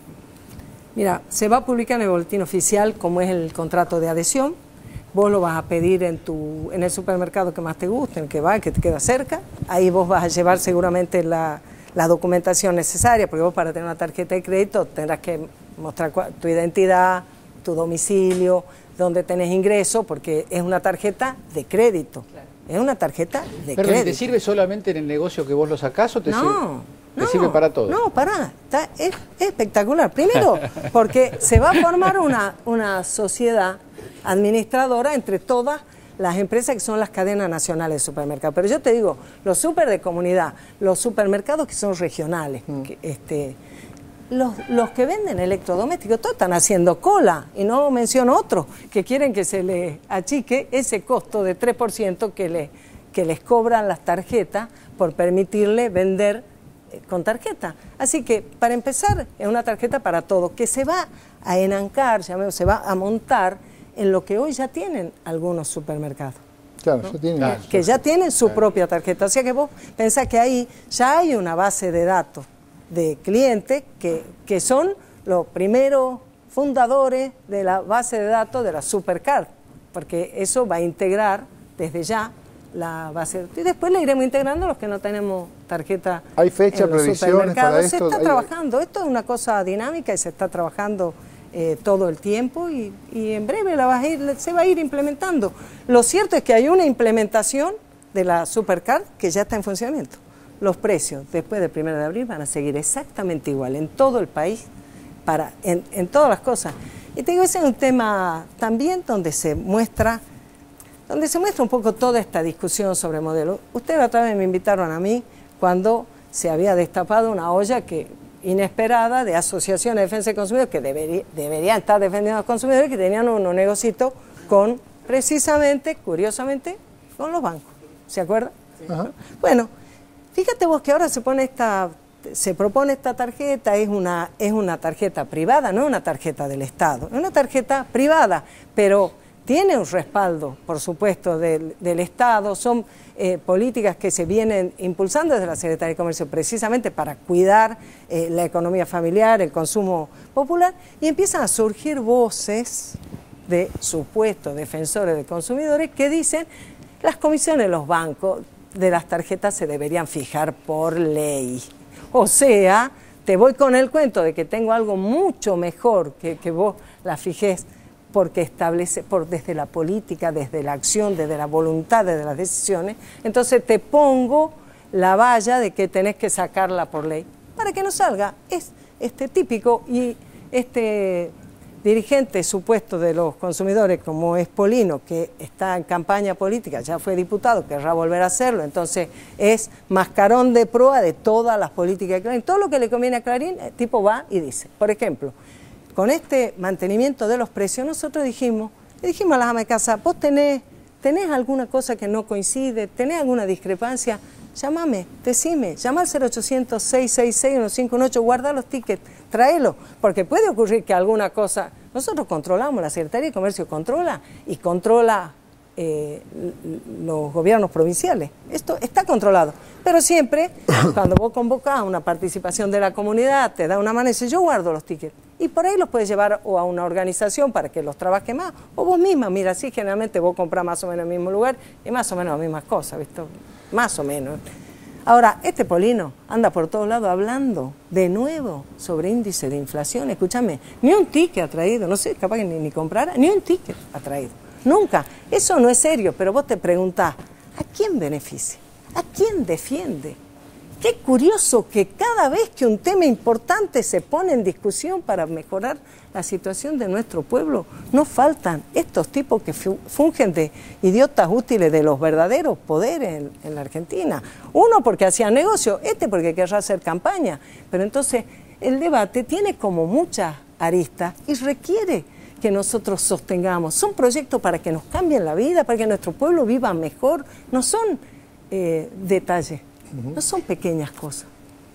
Mira, se va a publicar en el boletín oficial como es el contrato de adhesión. Vos lo vas a pedir en tu en el supermercado que más te guste, en el que va, el que te queda cerca. Ahí vos vas a llevar seguramente la, la documentación necesaria, porque vos para tener una tarjeta de crédito tendrás que mostrar tu identidad, tu domicilio, dónde tenés ingreso, porque es una tarjeta de crédito. Claro. Es una tarjeta de Pero crédito. ¿te sirve solamente en el negocio que vos lo sacás o te no, sirve? ¿Te no, sirve para todo? No, pará, está, es, es espectacular. Primero, porque se va a formar una, una sociedad administradora entre todas las empresas que son las cadenas nacionales de supermercados. Pero yo te digo, los super de comunidad, los supermercados que son regionales, mm. que, este, los, los que venden electrodomésticos, todos están haciendo cola, y no menciono otros, que quieren que se les achique ese costo de tres por ciento que, le, que les cobran las tarjetas por permitirle vender con tarjeta. Así que, para empezar, es una tarjeta para todos, que se va a enancar, llamemos, se va a montar en lo que hoy ya tienen algunos supermercados. Claro, ¿no? ya tienen. Claro, que ya tienen su claro. propia tarjeta. O sea que vos pensás que ahí ya hay una base de datos de clientes que, que son los primeros fundadores de la base de datos de la Supercard, porque eso va a integrar desde ya la base y después le iremos integrando los que no tenemos tarjeta. ¿Hay fecha, previsiones para esto? Se está ¿Hay... trabajando, esto es una cosa dinámica y se está trabajando eh, todo el tiempo y, y en breve la va a ir, se va a ir implementando. Lo cierto es que hay una implementación de la Supercard que ya está en funcionamiento. Los precios después del primero de abril van a seguir exactamente igual en todo el país, para, en, en todas las cosas. Y te digo, ese es un tema también donde se muestra donde se muestra un poco toda esta discusión sobre modelo. Ustedes otra vez me invitaron a mí cuando se había destapado una olla que inesperada de asociaciones de defensa de consumidores que debería, deberían estar defendiendo a los consumidores, que tenían unos negocios con, precisamente, curiosamente, con los bancos. ¿Se acuerdan? Ajá. Bueno, fíjate vos que ahora se pone esta, se propone esta tarjeta, es una, es una tarjeta privada, no una tarjeta del Estado, es una tarjeta privada, pero tiene un respaldo, por supuesto, del, del Estado, son eh, políticas que se vienen impulsando desde la Secretaría de Comercio precisamente para cuidar eh, la economía familiar, el consumo popular, y empiezan a surgir voces de supuestos defensores de consumidores que dicen las comisiones de los bancos de las tarjetas se deberían fijar por ley. O sea, te voy con el cuento de que tengo algo mucho mejor que, que vos la fijés, porque establece por, desde la política, desde la acción, desde la voluntad, desde las decisiones, entonces te pongo la valla de que tenés que sacarla por ley, para que no salga. Es este típico, y este dirigente supuesto de los consumidores, como es Polino, que está en campaña política, ya fue diputado, querrá volver a hacerlo, entonces es mascarón de proa de todas las políticas de Clarín. Todo lo que le conviene a Clarín, el tipo va y dice, por ejemplo, con este mantenimiento de los precios, nosotros dijimos, le dijimos a las amas de casa, vos tenés, tenés alguna cosa que no coincide, tenés alguna discrepancia, llámame, decime, llama al cero ochocientos, seiscientos sesenta y seis, diecinueve dieciocho, guarda los tickets, tráelo, porque puede ocurrir que alguna cosa, nosotros controlamos, la Secretaría de Comercio controla y controla eh, los gobiernos provinciales, esto está controlado, pero siempre cuando vos convocás a una participación de la comunidad, te da una mano y dice, yo guardo los tickets, y por ahí los puedes llevar o a una organización para que los trabaje más, o vos misma, mira, así generalmente vos comprás más o menos en el mismo lugar y más o menos las mismas cosas, ¿viste? Más o menos. Ahora, este Polino anda por todos lados hablando de nuevo sobre índice de inflación. Escúchame, ni un ticket ha traído, no sé, capaz que ni, ni comprara, ni un ticket ha traído. Nunca. Eso no es serio, pero vos te preguntás, ¿a quién beneficia? ¿A quién defiende? Qué curioso que cada vez que un tema importante se pone en discusión para mejorar la situación de nuestro pueblo, no faltan estos tipos que fungen de idiotas útiles de los verdaderos poderes en, en la Argentina. Uno porque hacía negocio, este porque querrá hacer campaña. Pero entonces el debate tiene como muchas aristas y requiere que nosotros sostengamos. Son proyectos para que nos cambien la vida, para que nuestro pueblo viva mejor. No son eh, detalles. No son pequeñas cosas.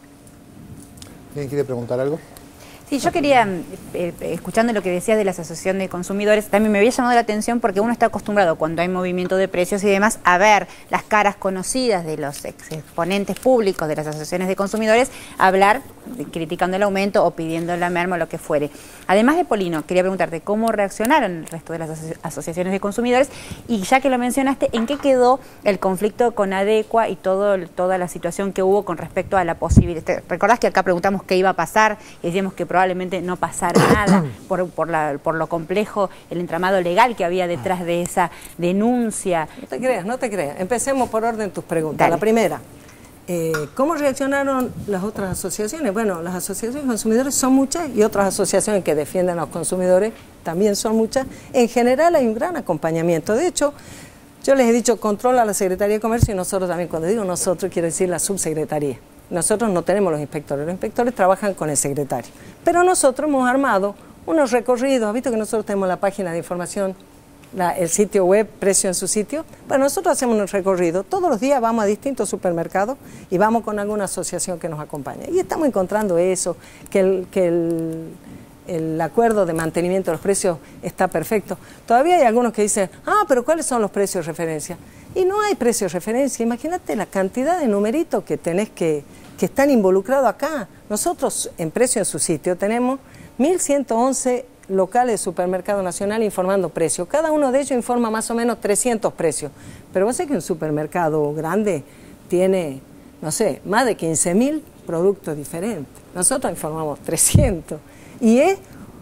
¿Alguien quiere preguntar algo? Sí, yo quería, eh, escuchando lo que decías de la Asociación de Consumidores, también me había llamado la atención porque uno está acostumbrado cuando hay movimiento de precios y demás a ver las caras conocidas de los ex exponentes públicos de las asociaciones de consumidores, hablar criticando el aumento o pidiendo la merma o lo que fuere. Además de Polino, quería preguntarte cómo reaccionaron el resto de las aso asociaciones de consumidores y ya que lo mencionaste, ¿en qué quedó el conflicto con Adecua y todo, toda la situación que hubo con respecto a la posibilidad? ¿Recordás que acá preguntamos qué iba a pasar y decíamos que probablemente no pasara nada por, por, la, por lo complejo, el entramado legal que había detrás de esa denuncia? No te creas, no te creas. Empecemos por orden tus preguntas. Dale. La primera, eh, ¿cómo reaccionaron las otras asociaciones? Bueno, las asociaciones de consumidores son muchas y otras asociaciones que defienden a los consumidores también son muchas. En general hay un gran acompañamiento. De hecho, yo les he dicho, controla la Secretaría de Comercio y nosotros también. Cuando digo nosotros, quiero decir la subsecretaría. Nosotros no tenemos los inspectores, los inspectores trabajan con el secretario. Pero nosotros hemos armado unos recorridos, ¿has visto que nosotros tenemos la página de información, la, el sitio web, precio en su sitio? Bueno, nosotros hacemos un recorrido, todos los días vamos a distintos supermercados y vamos con alguna asociación que nos acompaña. Y estamos encontrando eso, que el, que el, el acuerdo de mantenimiento de los precios está perfecto. Todavía hay algunos que dicen, ah, pero ¿cuáles son los precios de referencia? Y no hay precio de referencia. Imagínate la cantidad de numeritos que tenés que, que están involucrados acá. Nosotros en Precio en su sitio tenemos mil ciento once locales de Supermercado Nacional informando precios. Cada uno de ellos informa más o menos trescientos precios. Pero vos sabés que un supermercado grande tiene, no sé, más de quince mil productos diferentes. Nosotros informamos trescientos. Y es...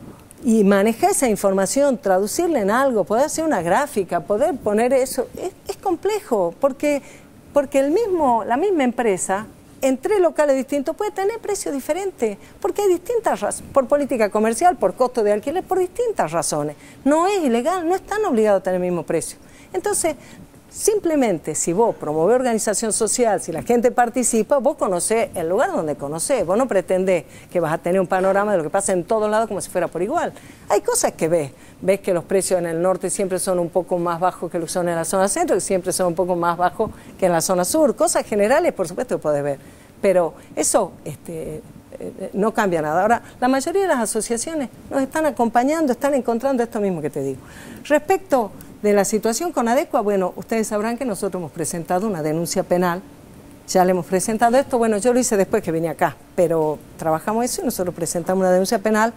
Y manejar esa información, traducirla en algo, poder hacer una gráfica, poder poner eso, es, es complejo, porque, porque el mismo, la misma empresa, en tres locales distintos, puede tener precios diferentes, porque hay distintas razones, por política comercial, por costo de alquiler, por distintas razones. No es ilegal, no están obligados a tener el mismo precio. Entonces, simplemente, si vos promovés organización social, si la gente participa, vos conocés el lugar donde conocés. Vos no pretendés que vas a tener un panorama de lo que pasa en todos lados como si fuera por igual. Hay cosas que ves. Ves que los precios en el norte siempre son un poco más bajos que los que son en la zona centro, que siempre son un poco más bajos que en la zona sur. Cosas generales, por supuesto, que podés ver. Pero eso este, eh, no cambia nada. Ahora, la mayoría de las asociaciones nos están acompañando, están encontrando esto mismo que te digo. Respecto de la situación con Adecua, bueno, ustedes sabrán que nosotros hemos presentado una denuncia penal, ya le hemos presentado esto, bueno, yo lo hice después que vine acá, pero trabajamos eso y nosotros presentamos una denuncia penal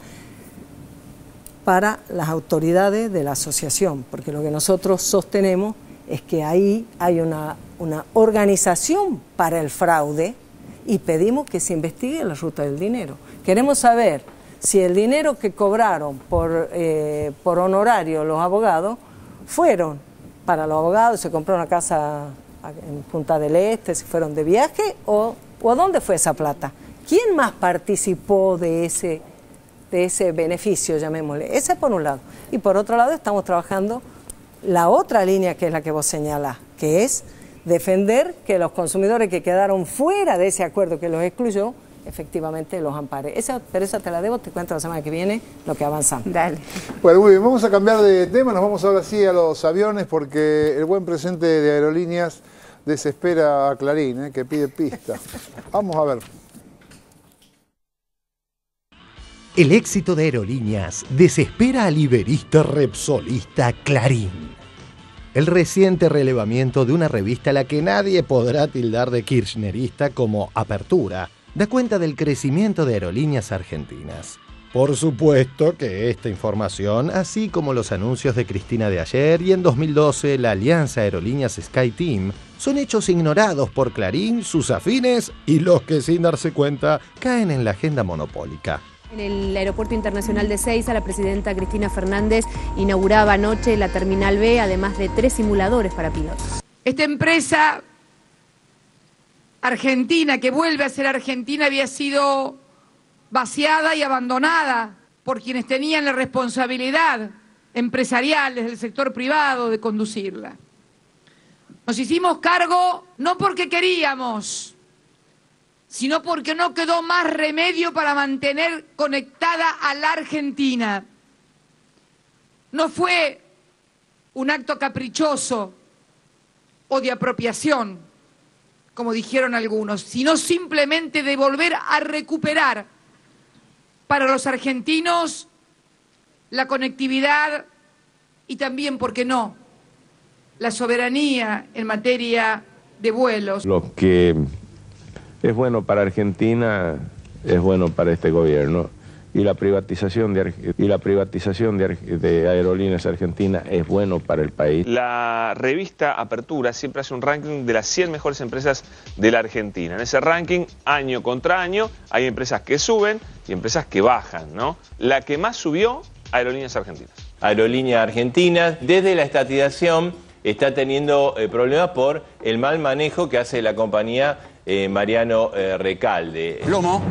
para las autoridades de la asociación, porque lo que nosotros sostenemos es que ahí hay una, una organización para el fraude y pedimos que se investigue la ruta del dinero. Queremos saber si el dinero que cobraron por, eh, por honorario los abogados fueron para los abogados, se compró una casa en Punta del Este, si fueron de viaje o, o dónde fue esa plata. ¿Quién más participó de ese, de ese beneficio, llamémosle? Ese por un lado. Y por otro lado estamos trabajando la otra línea que es la que vos señalás, que es defender que los consumidores que quedaron fuera de ese acuerdo que los excluyó, efectivamente los ampare. Esa, pero esa te la debo, te cuento la semana que viene lo que avanzamos. Dale. Bueno, muy bien, vamos a cambiar de tema, nos vamos ahora sí a los aviones porque el buen presente de Aerolíneas desespera a Clarín, ¿eh? Que pide pista. Vamos a ver. El éxito de Aerolíneas desespera al iberista repsolista Clarín. El reciente relevamiento de una revista a la que nadie podrá tildar de kirchnerista como Apertura da cuenta del crecimiento de Aerolíneas Argentinas. Por supuesto que esta información, así como los anuncios de Cristina de ayer y en dos mil doce la alianza Aerolíneas SkyTeam, son hechos ignorados por Clarín, sus afines y los que sin darse cuenta caen en la agenda monopólica. En el Aeropuerto Internacional de Ezeiza, la presidenta Cristina Fernández inauguraba anoche la Terminal B, además de tres simuladores para pilotos. Esta empresa argentina, que vuelve a ser argentina, había sido vaciada y abandonada por quienes tenían la responsabilidad empresarial desde el sector privado de conducirla. Nos hicimos cargo no porque queríamos, sino porque no quedó más remedio para mantener conectada a la Argentina. No fue un acto caprichoso o de apropiación, como dijeron algunos, sino simplemente de volver a recuperar para los argentinos la conectividad y también, ¿por qué no?, la soberanía en materia de vuelos. Lo que es bueno para Argentina es bueno para este gobierno, y la privatización de, y la privatización de, de Aerolíneas Argentinas es bueno para el país. La revista Apertura siempre hace un ranking de las cien mejores empresas de la Argentina. En ese ranking, año contra año, hay empresas que suben y empresas que bajan, ¿no? La que más subió, Aerolíneas Argentinas. Aerolíneas Argentinas, desde la estatización, está teniendo eh, problemas por el mal manejo que hace la compañía eh, Mariano eh, Recalde. Plomo.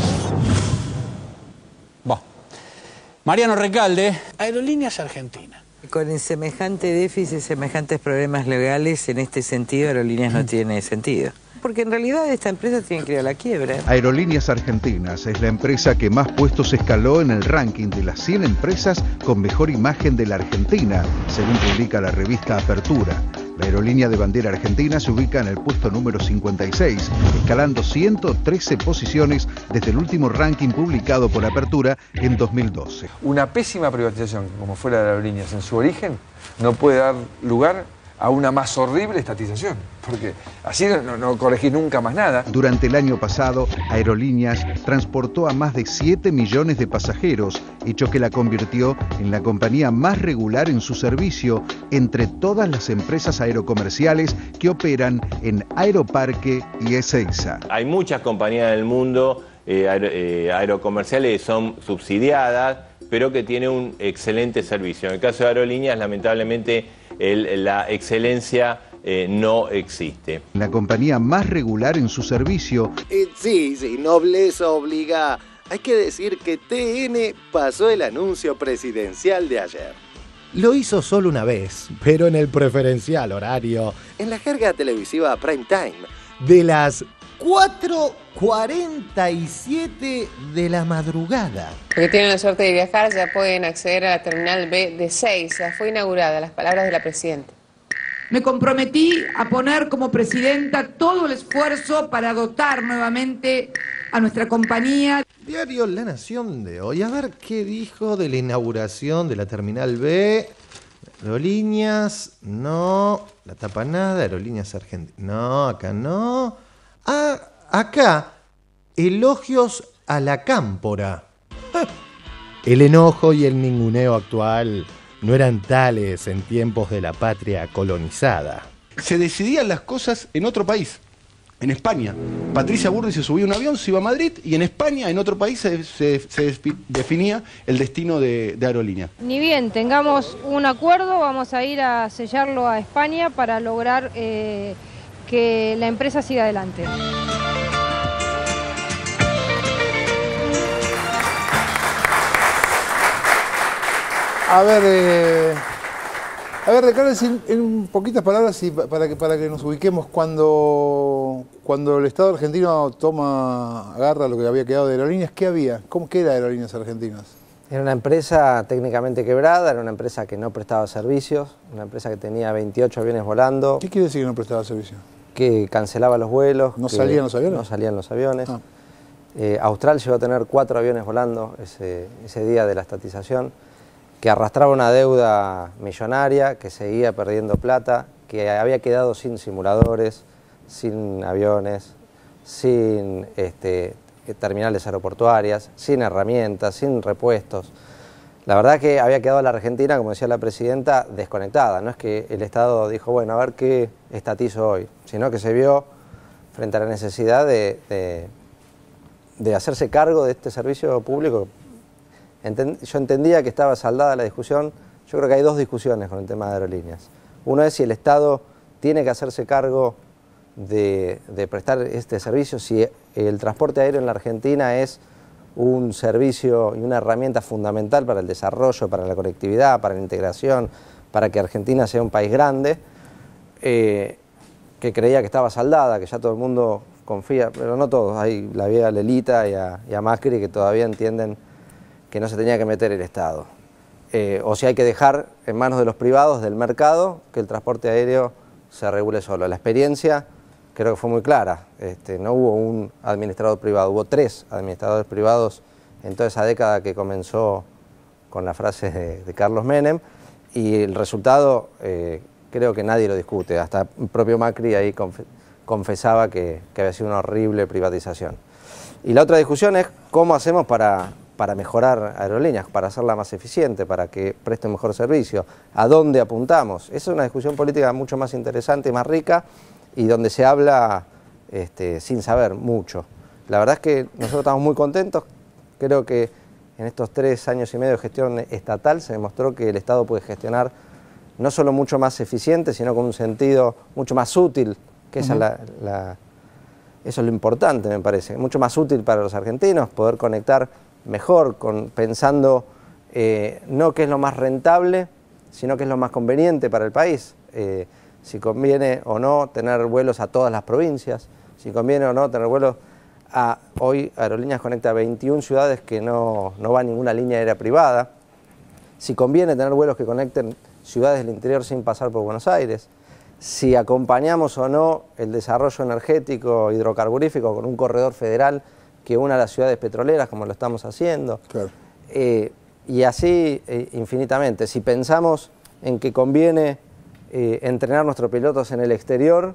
Va. Mariano Recalde. Aerolíneas Argentinas. Con semejante déficit, semejantes problemas legales, en este sentido Aerolíneas no tiene sentido. Porque en realidad esta empresa tiene que ir a la quiebra. Aerolíneas Argentinas es la empresa que más puestos escaló en el ranking de las cien empresas con mejor imagen de la Argentina, según publica la revista Apertura. La aerolínea de bandera argentina se ubica en el puesto número cincuenta y seis, escalando ciento trece posiciones desde el último ranking publicado por Apertura en dos mil doce. Una pésima privatización, como fue la de Aerolíneas en su origen, no puede dar lugar a una más horrible estatización, porque así no, no corregís nunca más nada. Durante el año pasado, Aerolíneas transportó a más de siete millones de pasajeros, hecho que la convirtió en la compañía más regular en su servicio entre todas las empresas aerocomerciales que operan en Aeroparque y Ezeiza. Hay muchas compañías en el mundo eh, aer eh, aerocomerciales que son subsidiadas, pero que tienen un excelente servicio. En el caso de Aerolíneas, lamentablemente, el, la excelencia eh, no existe. La compañía más regular en su servicio. Eh, sí, sí, nobleza obliga. Hay que decir que T N pasó el anuncio presidencial de ayer. Lo hizo solo una vez, pero en el preferencial horario, en la jerga televisiva prime time, de las cuatro cuarenta y siete de la madrugada. Los que tienen la suerte de viajar ya pueden acceder a la Terminal B de Ezeiza. Fue inaugurada, las palabras de la presidenta. Me comprometí a poner como presidenta todo el esfuerzo para dotar nuevamente a nuestra compañía. Diario La Nación de hoy, a ver qué dijo de la inauguración de la Terminal B. Aerolíneas, no, la tapa nada, Aerolíneas Argentinas, no, acá no. Ah, acá, elogios a la cámpora. El enojo y el ninguneo actual no eran tales en tiempos de la patria colonizada. Se decidían las cosas en otro país. En España, Patricia Burri se subía a un avión, se iba a Madrid y en España, en otro país, se, se, se definía el destino de, de aerolínea. Ni bien tengamos un acuerdo, vamos a ir a sellarlo a España para lograr eh, que la empresa siga adelante. A ver, eh, a ver, Ricardo, en, en poquitas palabras y para que, para que nos ubiquemos, cuando, cuando el Estado argentino toma, agarra lo que había quedado de Aerolíneas, ¿qué había? ¿Cómo qué era Aerolíneas Argentinas? Era una empresa técnicamente quebrada, era una empresa que no prestaba servicios, una empresa que tenía veintiocho aviones volando. ¿Qué quiere decir que no prestaba servicio? Que cancelaba los vuelos. ¿No salían los aviones? No salían los aviones. Ah. Eh, Austral llegó a tener cuatro aviones volando ese, ese día de la estatización, que arrastraba una deuda millonaria, que seguía perdiendo plata, que había quedado sin simuladores, sin aviones, sin este, terminales aeroportuarias, sin herramientas, sin repuestos. La verdad que había quedado la Argentina, como decía la presidenta, desconectada. No es que el Estado dijo, bueno, a ver qué estatizo hoy, sino que se vio frente a la necesidad de, de, de hacerse cargo de este servicio público. Yo entendía que estaba saldada la discusión. Yo creo que hay dos discusiones con el tema de aerolíneas. Uno es si el Estado tiene que hacerse cargo de, de prestar este servicio, si el transporte aéreo en la Argentina es un servicio y una herramienta fundamental para el desarrollo, para la conectividad, para la integración, para que Argentina sea un país grande, eh, que creía que estaba saldada, que ya todo el mundo confía, pero no todos. Hay la vieja Lelita y a, y a Macri que todavía entienden que no se tenía que meter el Estado. Eh, o si hay que dejar en manos de los privados, del mercado, que el transporte aéreo se regule solo. La experiencia creo que fue muy clara. Este, no hubo un administrador privado, hubo tres administradores privados en toda esa década que comenzó con la frase de, de Carlos Menem, y el resultado eh, creo que nadie lo discute. Hasta el propio Macri ahí conf confesaba que, que había sido una horrible privatización. Y la otra discusión es cómo hacemos para... para mejorar aerolíneas, para hacerla más eficiente, para que preste un mejor servicio, a dónde apuntamos. Esa es una discusión política mucho más interesante y más rica, y donde se habla este, sin saber mucho. La verdad es que nosotros estamos muy contentos. Creo que en estos tres años y medio de gestión estatal se demostró que el Estado puede gestionar no solo mucho más eficiente, sino con un sentido mucho más útil, que esa uh-huh. es la, la, eso es lo importante, me parece. Mucho más útil para los argentinos, poder conectar mejor, con, pensando eh, no qué es lo más rentable, sino qué es lo más conveniente para el país. Eh, si conviene o no tener vuelos a todas las provincias, si conviene o no tener vuelos a... Hoy Aerolíneas conecta veintiuna ciudades que no, no va ninguna línea aérea privada. Si conviene tener vuelos que conecten ciudades del interior sin pasar por Buenos Aires. Si acompañamos o no el desarrollo energético hidrocarburífico con un corredor federal que una a las ciudades petroleras, como lo estamos haciendo. Claro. Eh, y así eh, infinitamente. Si pensamos en que conviene eh, entrenar nuestros pilotos en el exterior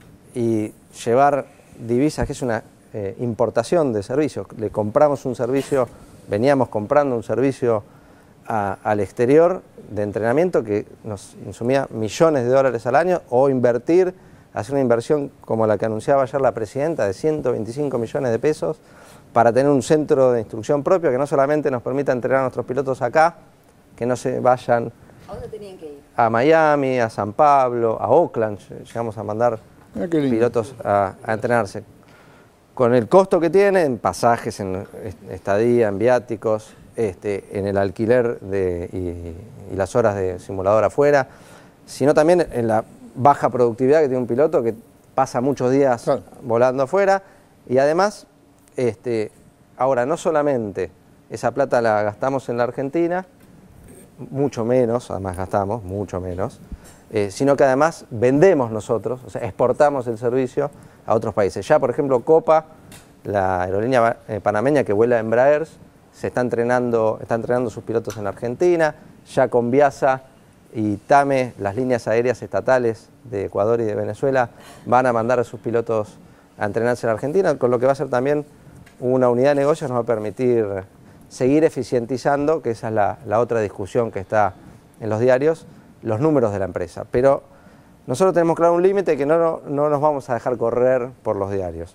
y llevar divisas, que es una eh, importación de servicios, le compramos un servicio, veníamos comprando un servicio a, al exterior de entrenamiento que nos insumía millones de dólares al año, o invertir, hacer una inversión como la que anunciaba ayer la presidenta de ciento veinticinco millones de pesos para tener un centro de instrucción propio que no solamente nos permita entrenar a nuestros pilotos acá, que no se vayan ¿a dónde tenían que ir? A Miami, a San Pablo, a Oakland, llegamos a mandar ah, pilotos a, a entrenarse. Con el costo que tiene en pasajes, en estadía, en viáticos, este, en el alquiler de, y, y las horas de simulador afuera, sino también en la baja productividad que tiene un piloto que pasa muchos días claro. volando afuera, y además, este, ahora no solamente esa plata la gastamos en la Argentina, mucho menos, además gastamos mucho menos, eh, sino que además vendemos nosotros, o sea, exportamos el servicio a otros países. Ya, por ejemplo, Copa, la aerolínea eh, panameña que vuela Embraer, se está entrenando, está entrenando sus pilotos en la Argentina, ya Conviasa y TAME, las líneas aéreas estatales de Ecuador y de Venezuela, van a mandar a sus pilotos a entrenarse en la Argentina, con lo que va a ser también una unidad de negocios, nos va a permitir seguir eficientizando, que esa es la, la otra discusión que está en los diarios, los números de la empresa. Pero nosotros tenemos claro un límite que no, no, no nos vamos a dejar correr por los diarios.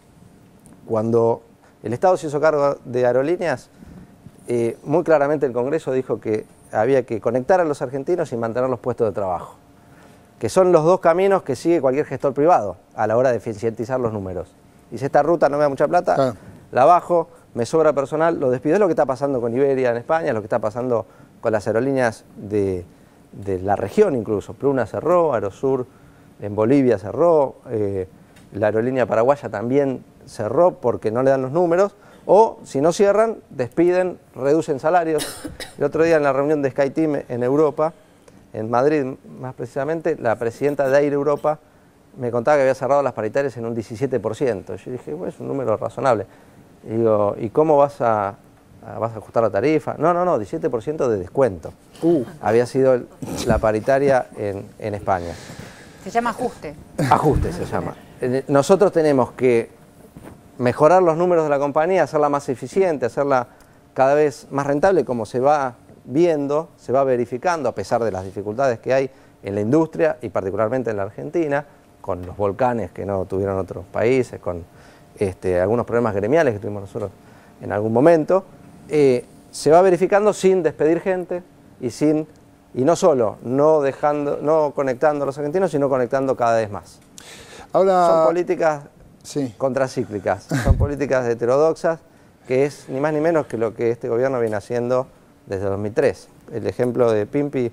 Cuando el Estado se hizo cargo de aerolíneas, eh, muy claramente el Congreso dijo que había que conectar a los argentinos y mantener los puestos de trabajo, que son los dos caminos que sigue cualquier gestor privado a la hora de eficientizar los números. Dice, esta ruta no me da mucha plata, claro, la bajo, me sobra personal, lo despido. Es lo que está pasando con Iberia en España, es lo que está pasando con las aerolíneas de, de la región incluso. Pluna cerró, Aerosur en Bolivia cerró, eh, la aerolínea paraguaya también cerró porque no le dan los números, o si no cierran, despiden, reducen salarios. El otro día en la reunión de SkyTeam en Europa, en Madrid más precisamente, la presidenta de Air Europa me contaba que había cerrado las paritarias en un diecisiete por ciento. Yo dije, bueno, es un número razonable. Y digo, ¿y cómo vas a, a, vas a ajustar la tarifa? No, no, no, diecisiete por ciento de descuento. Uh. Había sido el, la paritaria en, en España. Se llama ajuste. Ajuste se llama. Nosotros tenemos que mejorar los números de la compañía, hacerla más eficiente, hacerla cada vez más rentable, como se va viendo, se va verificando, a pesar de las dificultades que hay en la industria y particularmente en la Argentina, con los volcanes que no tuvieron otros países, con este, algunos problemas gremiales que tuvimos nosotros en algún momento. Eh, se va verificando sin despedir gente y sin y no solo no dejando, no conectando a los argentinos, sino conectando cada vez más. Ahora, son políticas sí. contracíclicas, son políticas heterodoxas, que es ni más ni menos que lo que este gobierno viene haciendo desde dos mil tres. El ejemplo de Pimpi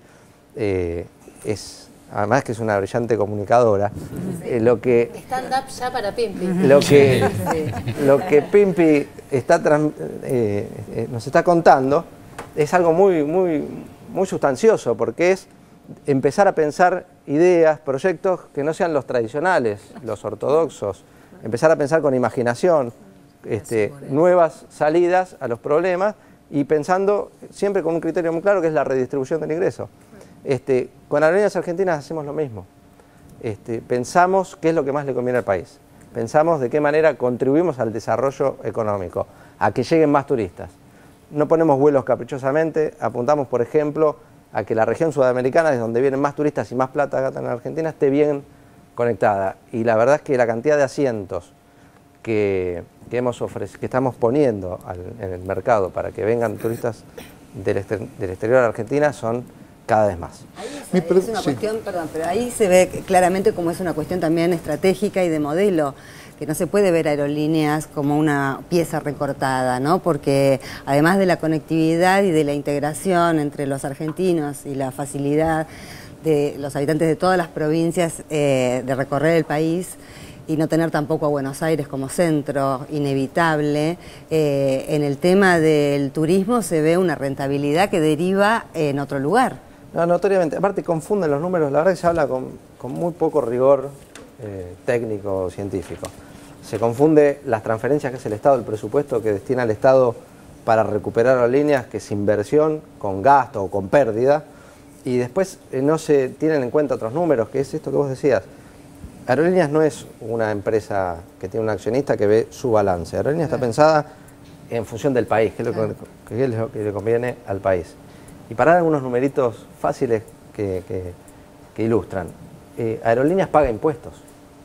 eh, es, además que es una brillante comunicadora, eh, lo que... Stand-up ya para Pimpi. Lo que, lo que Pimpi está trans, eh, eh, nos está contando es algo muy, muy, muy sustancioso, porque es empezar a pensar ideas, proyectos que no sean los tradicionales, los ortodoxos, empezar a pensar con imaginación, este, nuevas salidas a los problemas y pensando siempre con un criterio muy claro que es la redistribución del ingreso. Este, con Aerolíneas Argentinas hacemos lo mismo. Este, pensamos qué es lo que más le conviene al país. Pensamos de qué manera contribuimos al desarrollo económico, a que lleguen más turistas. No ponemos vuelos caprichosamente, apuntamos, por ejemplo, a que la región sudamericana, desde donde vienen más turistas y más plata acá en la Argentina, esté bien conectada. Y la verdad es que la cantidad de asientos que, que, hemos ofrecido, que estamos poniendo al, en el mercado para que vengan turistas del, exter, del exterior a la Argentina son cada vez más. Ahí es, es una sí. cuestión, perdón, pero ahí se ve claramente como es una cuestión también estratégica y de modelo, que no se puede ver aerolíneas como una pieza recortada, ¿no? Porque además de la conectividad y de la integración entre los argentinos y la facilidad de los habitantes de todas las provincias eh, de recorrer el país y no tener tampoco a Buenos Aires como centro inevitable, eh, en el tema del turismo se ve una rentabilidad que deriva en otro lugar. No, notoriamente. Aparte confunden los números, la verdad que se habla con, con muy poco rigor eh, técnico o científico. Se confunde las transferencias que es el Estado, el presupuesto que destina el Estado para recuperar aerolíneas, que es inversión con gasto o con pérdida, y después eh, no se tienen en cuenta otros números, que es esto que vos decías. Aerolíneas no es una empresa que tiene un accionista que ve su balance. Aerolíneas está pensada en función del país, que es lo que, que, es lo que le conviene al país. Y para dar algunos numeritos fáciles que, que, que ilustran. Eh, Aerolíneas paga impuestos.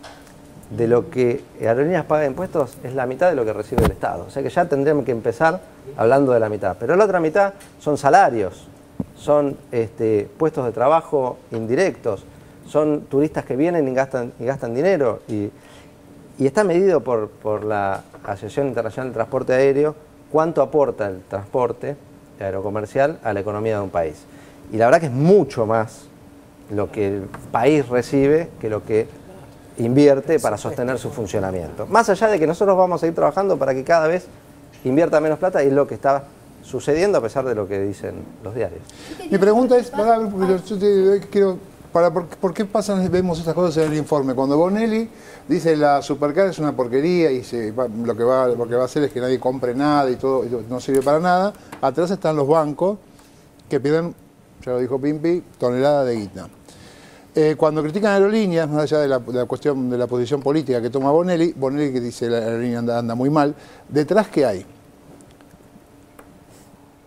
De lo que Aerolíneas paga impuestos es la mitad de lo que recibe el Estado. O sea que ya tendríamos que empezar hablando de la mitad. Pero la otra mitad son salarios, son este, puestos de trabajo indirectos, son turistas que vienen y gastan, y gastan dinero. Y, y está medido por, por la Asociación Internacional de Transporte Aéreo cuánto aporta el transporte aerocomercial a la economía de un país. Y la verdad que es mucho más lo que el país recibe que lo que invierte para sostener su funcionamiento. Más allá de que nosotros vamos a ir trabajando para que cada vez invierta menos plata, y es lo que está sucediendo a pesar de lo que dicen los diarios. Mi pregunta es, para, yo te, quiero, para, ¿por, ¿por qué pasan, vemos estas cosas en el informe? Cuando Bonelli dice la Supercar es una porquería y se, lo, que va, lo que va a hacer es que nadie compre nada y todo, y no sirve para nada, atrás están los bancos que piden, ya lo dijo Pimpi, toneladas de guita. Eh, cuando critican aerolíneas, más allá de la, de la cuestión de la posición política que toma Bonelli, Bonelli que dice que la aerolínea anda, anda muy mal, ¿detrás qué hay?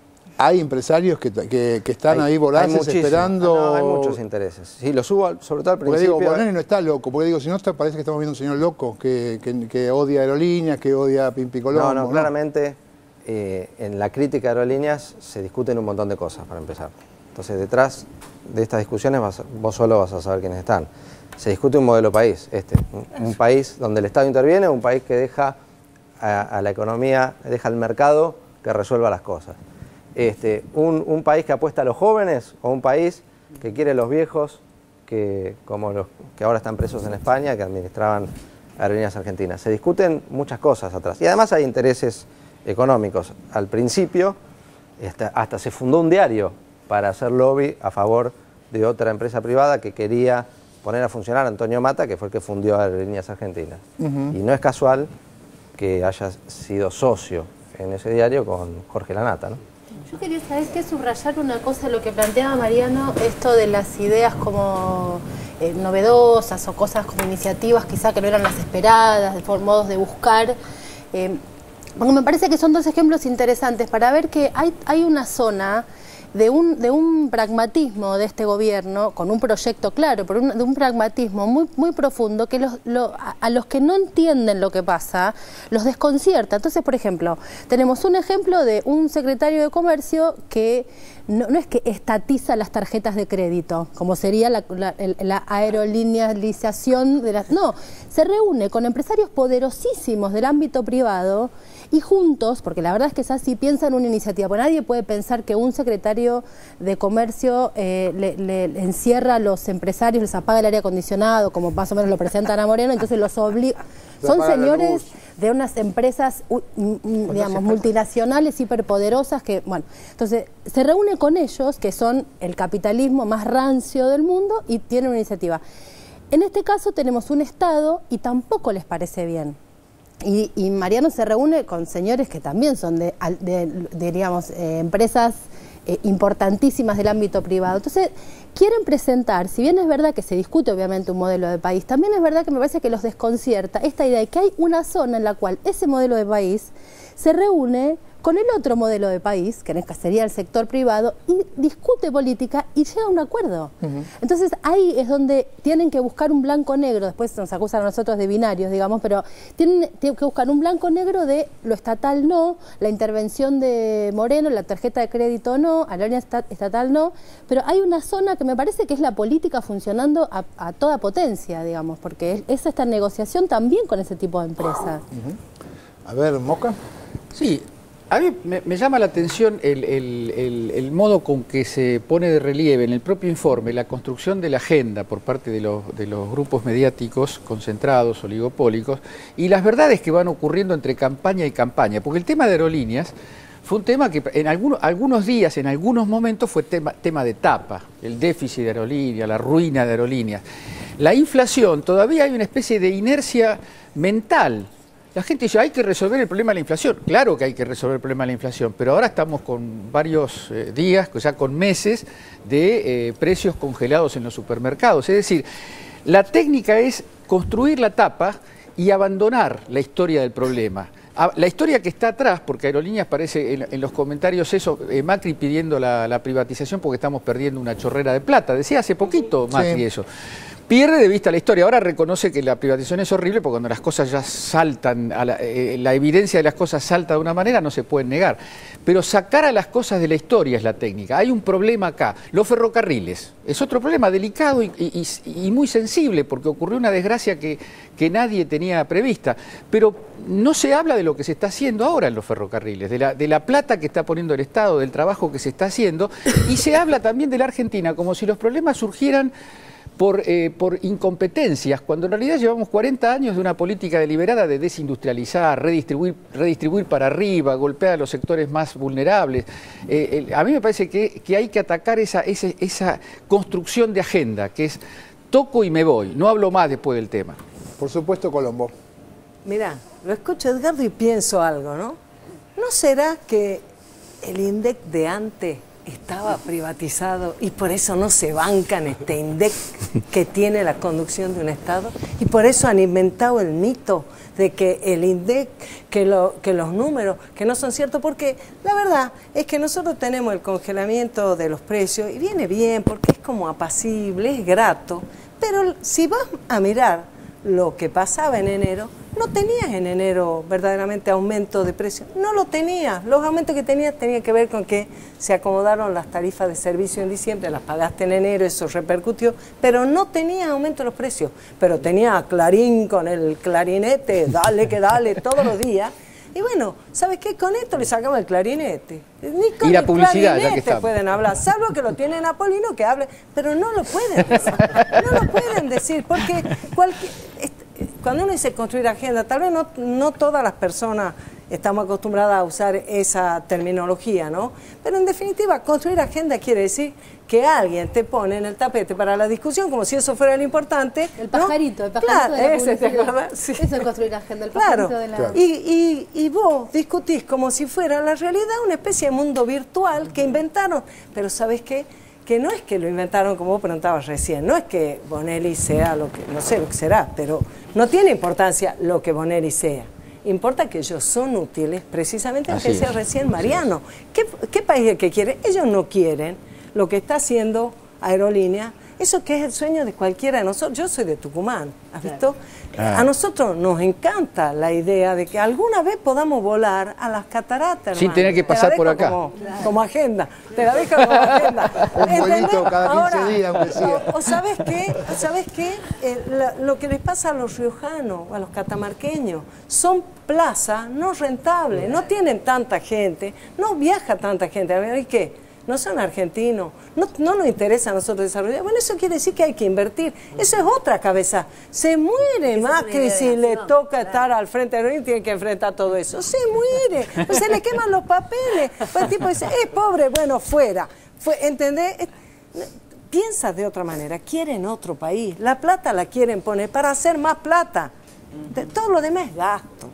hay empresarios que, que, que están hay, ahí voraces esperando... Ah, no, hay muchos intereses. Sí, lo subo, sobre todo al porque principio... Digo, Bonelli no está loco, porque digo, si no está, parece que estamos viendo un señor loco, que, que, que odia aerolíneas, que odia Pimpi Colombo. No, no, claramente eh, en la crítica a aerolíneas se discuten un montón de cosas, para empezar. Entonces, detrás de estas discusiones vas, vos solo vas a saber quiénes están. Se discute un modelo país, este, un, un país donde el Estado interviene, un país que deja a, a la economía, deja al mercado que resuelva las cosas. Este, un, un país que apuesta a los jóvenes o un país que quiere a los viejos, que, como los que ahora están presos en España, que administraban aerolíneas argentinas. Se discuten muchas cosas atrás. Y además hay intereses económicos. Al principio, hasta, hasta se fundó un diario para hacer lobby a favor de otra empresa privada que quería poner a funcionar a Antonio Mata, que fue el que fundió Aerolíneas Argentinas. Uh-huh. Y no es casual que haya sido socio en ese diario con Jorge Lanata, ¿no? Yo quería saber qué subrayar una cosa de lo que planteaba Mariano, esto de las ideas como eh, novedosas o cosas como iniciativas quizá que no eran las esperadas, de modos de buscar. Eh, porque me parece que son dos ejemplos interesantes para ver que hay, hay una zona de un, de un pragmatismo de este gobierno, con un proyecto claro, pero un, de un pragmatismo muy, muy profundo que los, lo, a, a los que no entienden lo que pasa, los desconcierta. Entonces, por ejemplo, tenemos un ejemplo de un secretario de Comercio que no, no es que estatiza las tarjetas de crédito, como sería la, la, la aerolinealización de las... No, se reúne con empresarios poderosísimos del ámbito privado y juntos, porque la verdad es que es así, piensa en una iniciativa, porque nadie puede pensar que un secretario de Comercio eh, le, le, le encierra a los empresarios, les apaga el aire acondicionado, como más o menos lo presenta Ana Moreno, entonces los obliga... Son señores de unas empresas, digamos, multinacionales hiperpoderosas que, bueno, entonces se reúne con ellos, que son el capitalismo más rancio del mundo, y tienen una iniciativa. En este caso tenemos un Estado y tampoco les parece bien. Y, y Mariano se reúne con señores que también son de, de, de digamos, eh, empresas eh, importantísimas del ámbito privado. Entonces, quieren presentar, si bien es verdad que se discute obviamente un modelo de país, también es verdad que me parece que los desconcierta esta idea de que hay una zona en la cual ese modelo de país se reúne con el otro modelo de país, que en este sería el sector privado, y discute política y llega a un acuerdo. Uh-huh. Entonces ahí es donde tienen que buscar un blanco-negro, después nos acusan a nosotros de binarios, digamos, pero tienen, tienen que buscar un blanco-negro de lo estatal no, la intervención de Moreno, la tarjeta de crédito no, a la línea estatal no, pero hay una zona que me parece que es la política funcionando a, a toda potencia, digamos, porque es, es esta negociación también con ese tipo de empresas. Uh-huh. A ver, Moca. Sí. A mí me, me llama la atención el, el, el, el modo con que se pone de relieve en el propio informe la construcción de la agenda por parte de los, de los grupos mediáticos concentrados, oligopólicos, y las verdades que van ocurriendo entre campaña y campaña. Porque el tema de aerolíneas fue un tema que en algunos, algunos días, en algunos momentos, fue tema, tema de tapa. El déficit de aerolíneas, la ruina de aerolíneas. La inflación, todavía hay una especie de inercia mental. La gente dice, hay que resolver el problema de la inflación. Claro que hay que resolver el problema de la inflación, pero ahora estamos con varios eh, días, o sea, con meses de eh, precios congelados en los supermercados. Es decir, la técnica es construir la tapa y abandonar la historia del problema. La historia que está atrás, porque Aerolíneas parece en, en los comentarios eso, eh, Macri pidiendo la, la privatización porque estamos perdiendo una chorrera de plata. Decía hace poquito Macri sí. eso. Pierde de vista la historia. Ahora reconoce que la privatización es horrible porque cuando las cosas ya saltan, a la, eh, la evidencia de las cosas salta de una manera, no se pueden negar. Pero sacar a las cosas de la historia es la técnica. Hay un problema acá. Los ferrocarriles es otro problema delicado y, y, y muy sensible porque ocurrió una desgracia que, que nadie tenía prevista. Pero no se habla de lo que se está haciendo ahora en los ferrocarriles, de la, de la plata que está poniendo el Estado, del trabajo que se está haciendo, y se habla también de la Argentina como si los problemas surgieran Por, eh, por incompetencias, cuando en realidad llevamos cuarenta años de una política deliberada de desindustrializar, redistribuir, redistribuir para arriba, golpear a los sectores más vulnerables. Eh, eh, a mí me parece que, que hay que atacar esa, esa, esa construcción de agenda, que es toco y me voy, no hablo más después del tema. Por supuesto, Colombo. Mirá, lo escucho Edgardo y pienso algo, ¿no? ¿No será que el INDEC de antes estaba privatizado y por eso no se bancan este INDEC que tiene la conducción de un Estado, y por eso han inventado el mito de que el INDEC, que, lo, que los números, que no son ciertos, porque la verdad es que nosotros tenemos el congelamiento de los precios y viene bien porque es como apacible, es grato, pero si vas a mirar lo que pasaba en enero, no tenías en enero verdaderamente aumento de precios, no lo tenías. Los aumentos que tenías tenían que ver con que se acomodaron las tarifas de servicio en diciembre, las pagaste en enero, eso repercutió, pero no tenías aumento de los precios. Pero tenía a Clarín con el clarinete, dale que dale, todos los días. Y bueno, ¿sabes qué? Con esto le sacamos el clarinete. Ni con y la el publicidad, clarinete ya que está. pueden hablar, salvo que lo tienen Apolino que hable, pero no lo pueden decir. No lo pueden decir, porque cualquier, cuando uno dice construir agenda, tal vez no, no todas las personas estamos acostumbradas a usar esa terminología, ¿no? Pero en definitiva, construir agenda quiere decir que alguien te pone en el tapete para la discusión, como si eso fuera lo importante. El pajarito, ¿no? el pajarito claro, de la ese, ¿te publicidad. acuerdas? Sí. Eso es construir agenda, el pajarito Claro, de la... claro. Y, y, y vos discutís como si fuera la realidad una especie de mundo virtual que inventaron, pero ¿sabes qué? Que no es que lo inventaron como vos preguntabas recién, no es que Bonelli sea lo que, no sé lo que será, pero no tiene importancia lo que Bonelli sea. Importa que ellos son útiles, precisamente lo que decía recién Mariano. ¿Qué, ¿Qué país es el que quiere? Ellos no quieren lo que está haciendo Aerolínea, eso que es el sueño de cualquiera de nosotros. Yo soy de Tucumán, ¿has visto? Ah. A nosotros nos encanta la idea de que alguna vez podamos volar a las cataratas, sin hermano. tener que pasar por acá. Como, como agenda, te la dejo como agenda. Un vuelito cada quince Ahora, días, aunque sea. O, o ¿sabes qué? ¿Sabes qué? Eh, la, lo que les pasa a los riojanos, a los catamarqueños, son plazas no rentables, no tienen tanta gente, no viaja tanta gente. ¿Y qué? No son argentinos, no, no nos interesa a nosotros desarrollar. Bueno, eso quiere decir que hay que invertir. Eso es otra cabeza. Se muere Macri si le toca claro. estar al frente de Aerolínea, tiene que enfrentar todo eso. Se muere, pues se le queman los papeles. Pues el tipo dice, es pobre, bueno, fuera. Fue, ¿entendés? Piensa de otra manera, quieren otro país. La plata la quieren poner para hacer más plata. De, todo lo demás es gasto.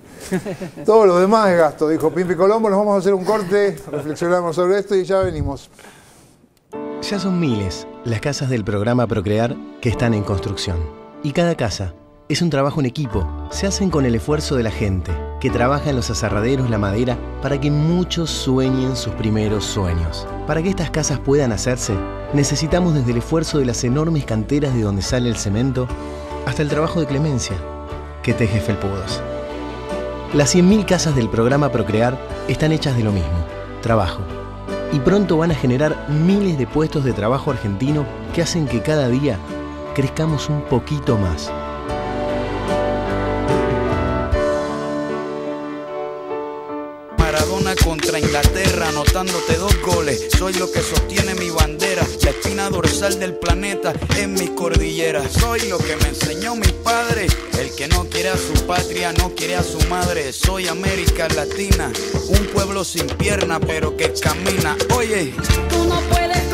Todo lo demás es gasto, dijo Pimpi Colombo. Nos vamos a hacer un corte, reflexionamos sobre esto y ya venimos. Ya son miles las casas del programa Procrear que están en construcción. Y cada casa es un trabajo en equipo. Se hacen con el esfuerzo de la gente que trabaja en los aserraderos la madera para que muchos sueñen sus primeros sueños. Para que estas casas puedan hacerse, necesitamos desde el esfuerzo de las enormes canteras de donde sale el cemento hasta el trabajo de Clemencia, que teje felpudos. Las cien mil casas del programa Procrear están hechas de lo mismo, trabajo. Y pronto van a generar miles de puestos de trabajo argentino que hacen que cada día crezcamos un poquito más. Maradona contra Inglaterra, anotándote dos goles. Soy lo que sostiene mi bandera. La espina dorsal del planeta en mis cordilleras. Soy lo que me enseñó mi padre. El que no quiere a su patria, no quiere a su madre. Soy América Latina, un pueblo sin pierna, pero que camina. Oye, tú no puedes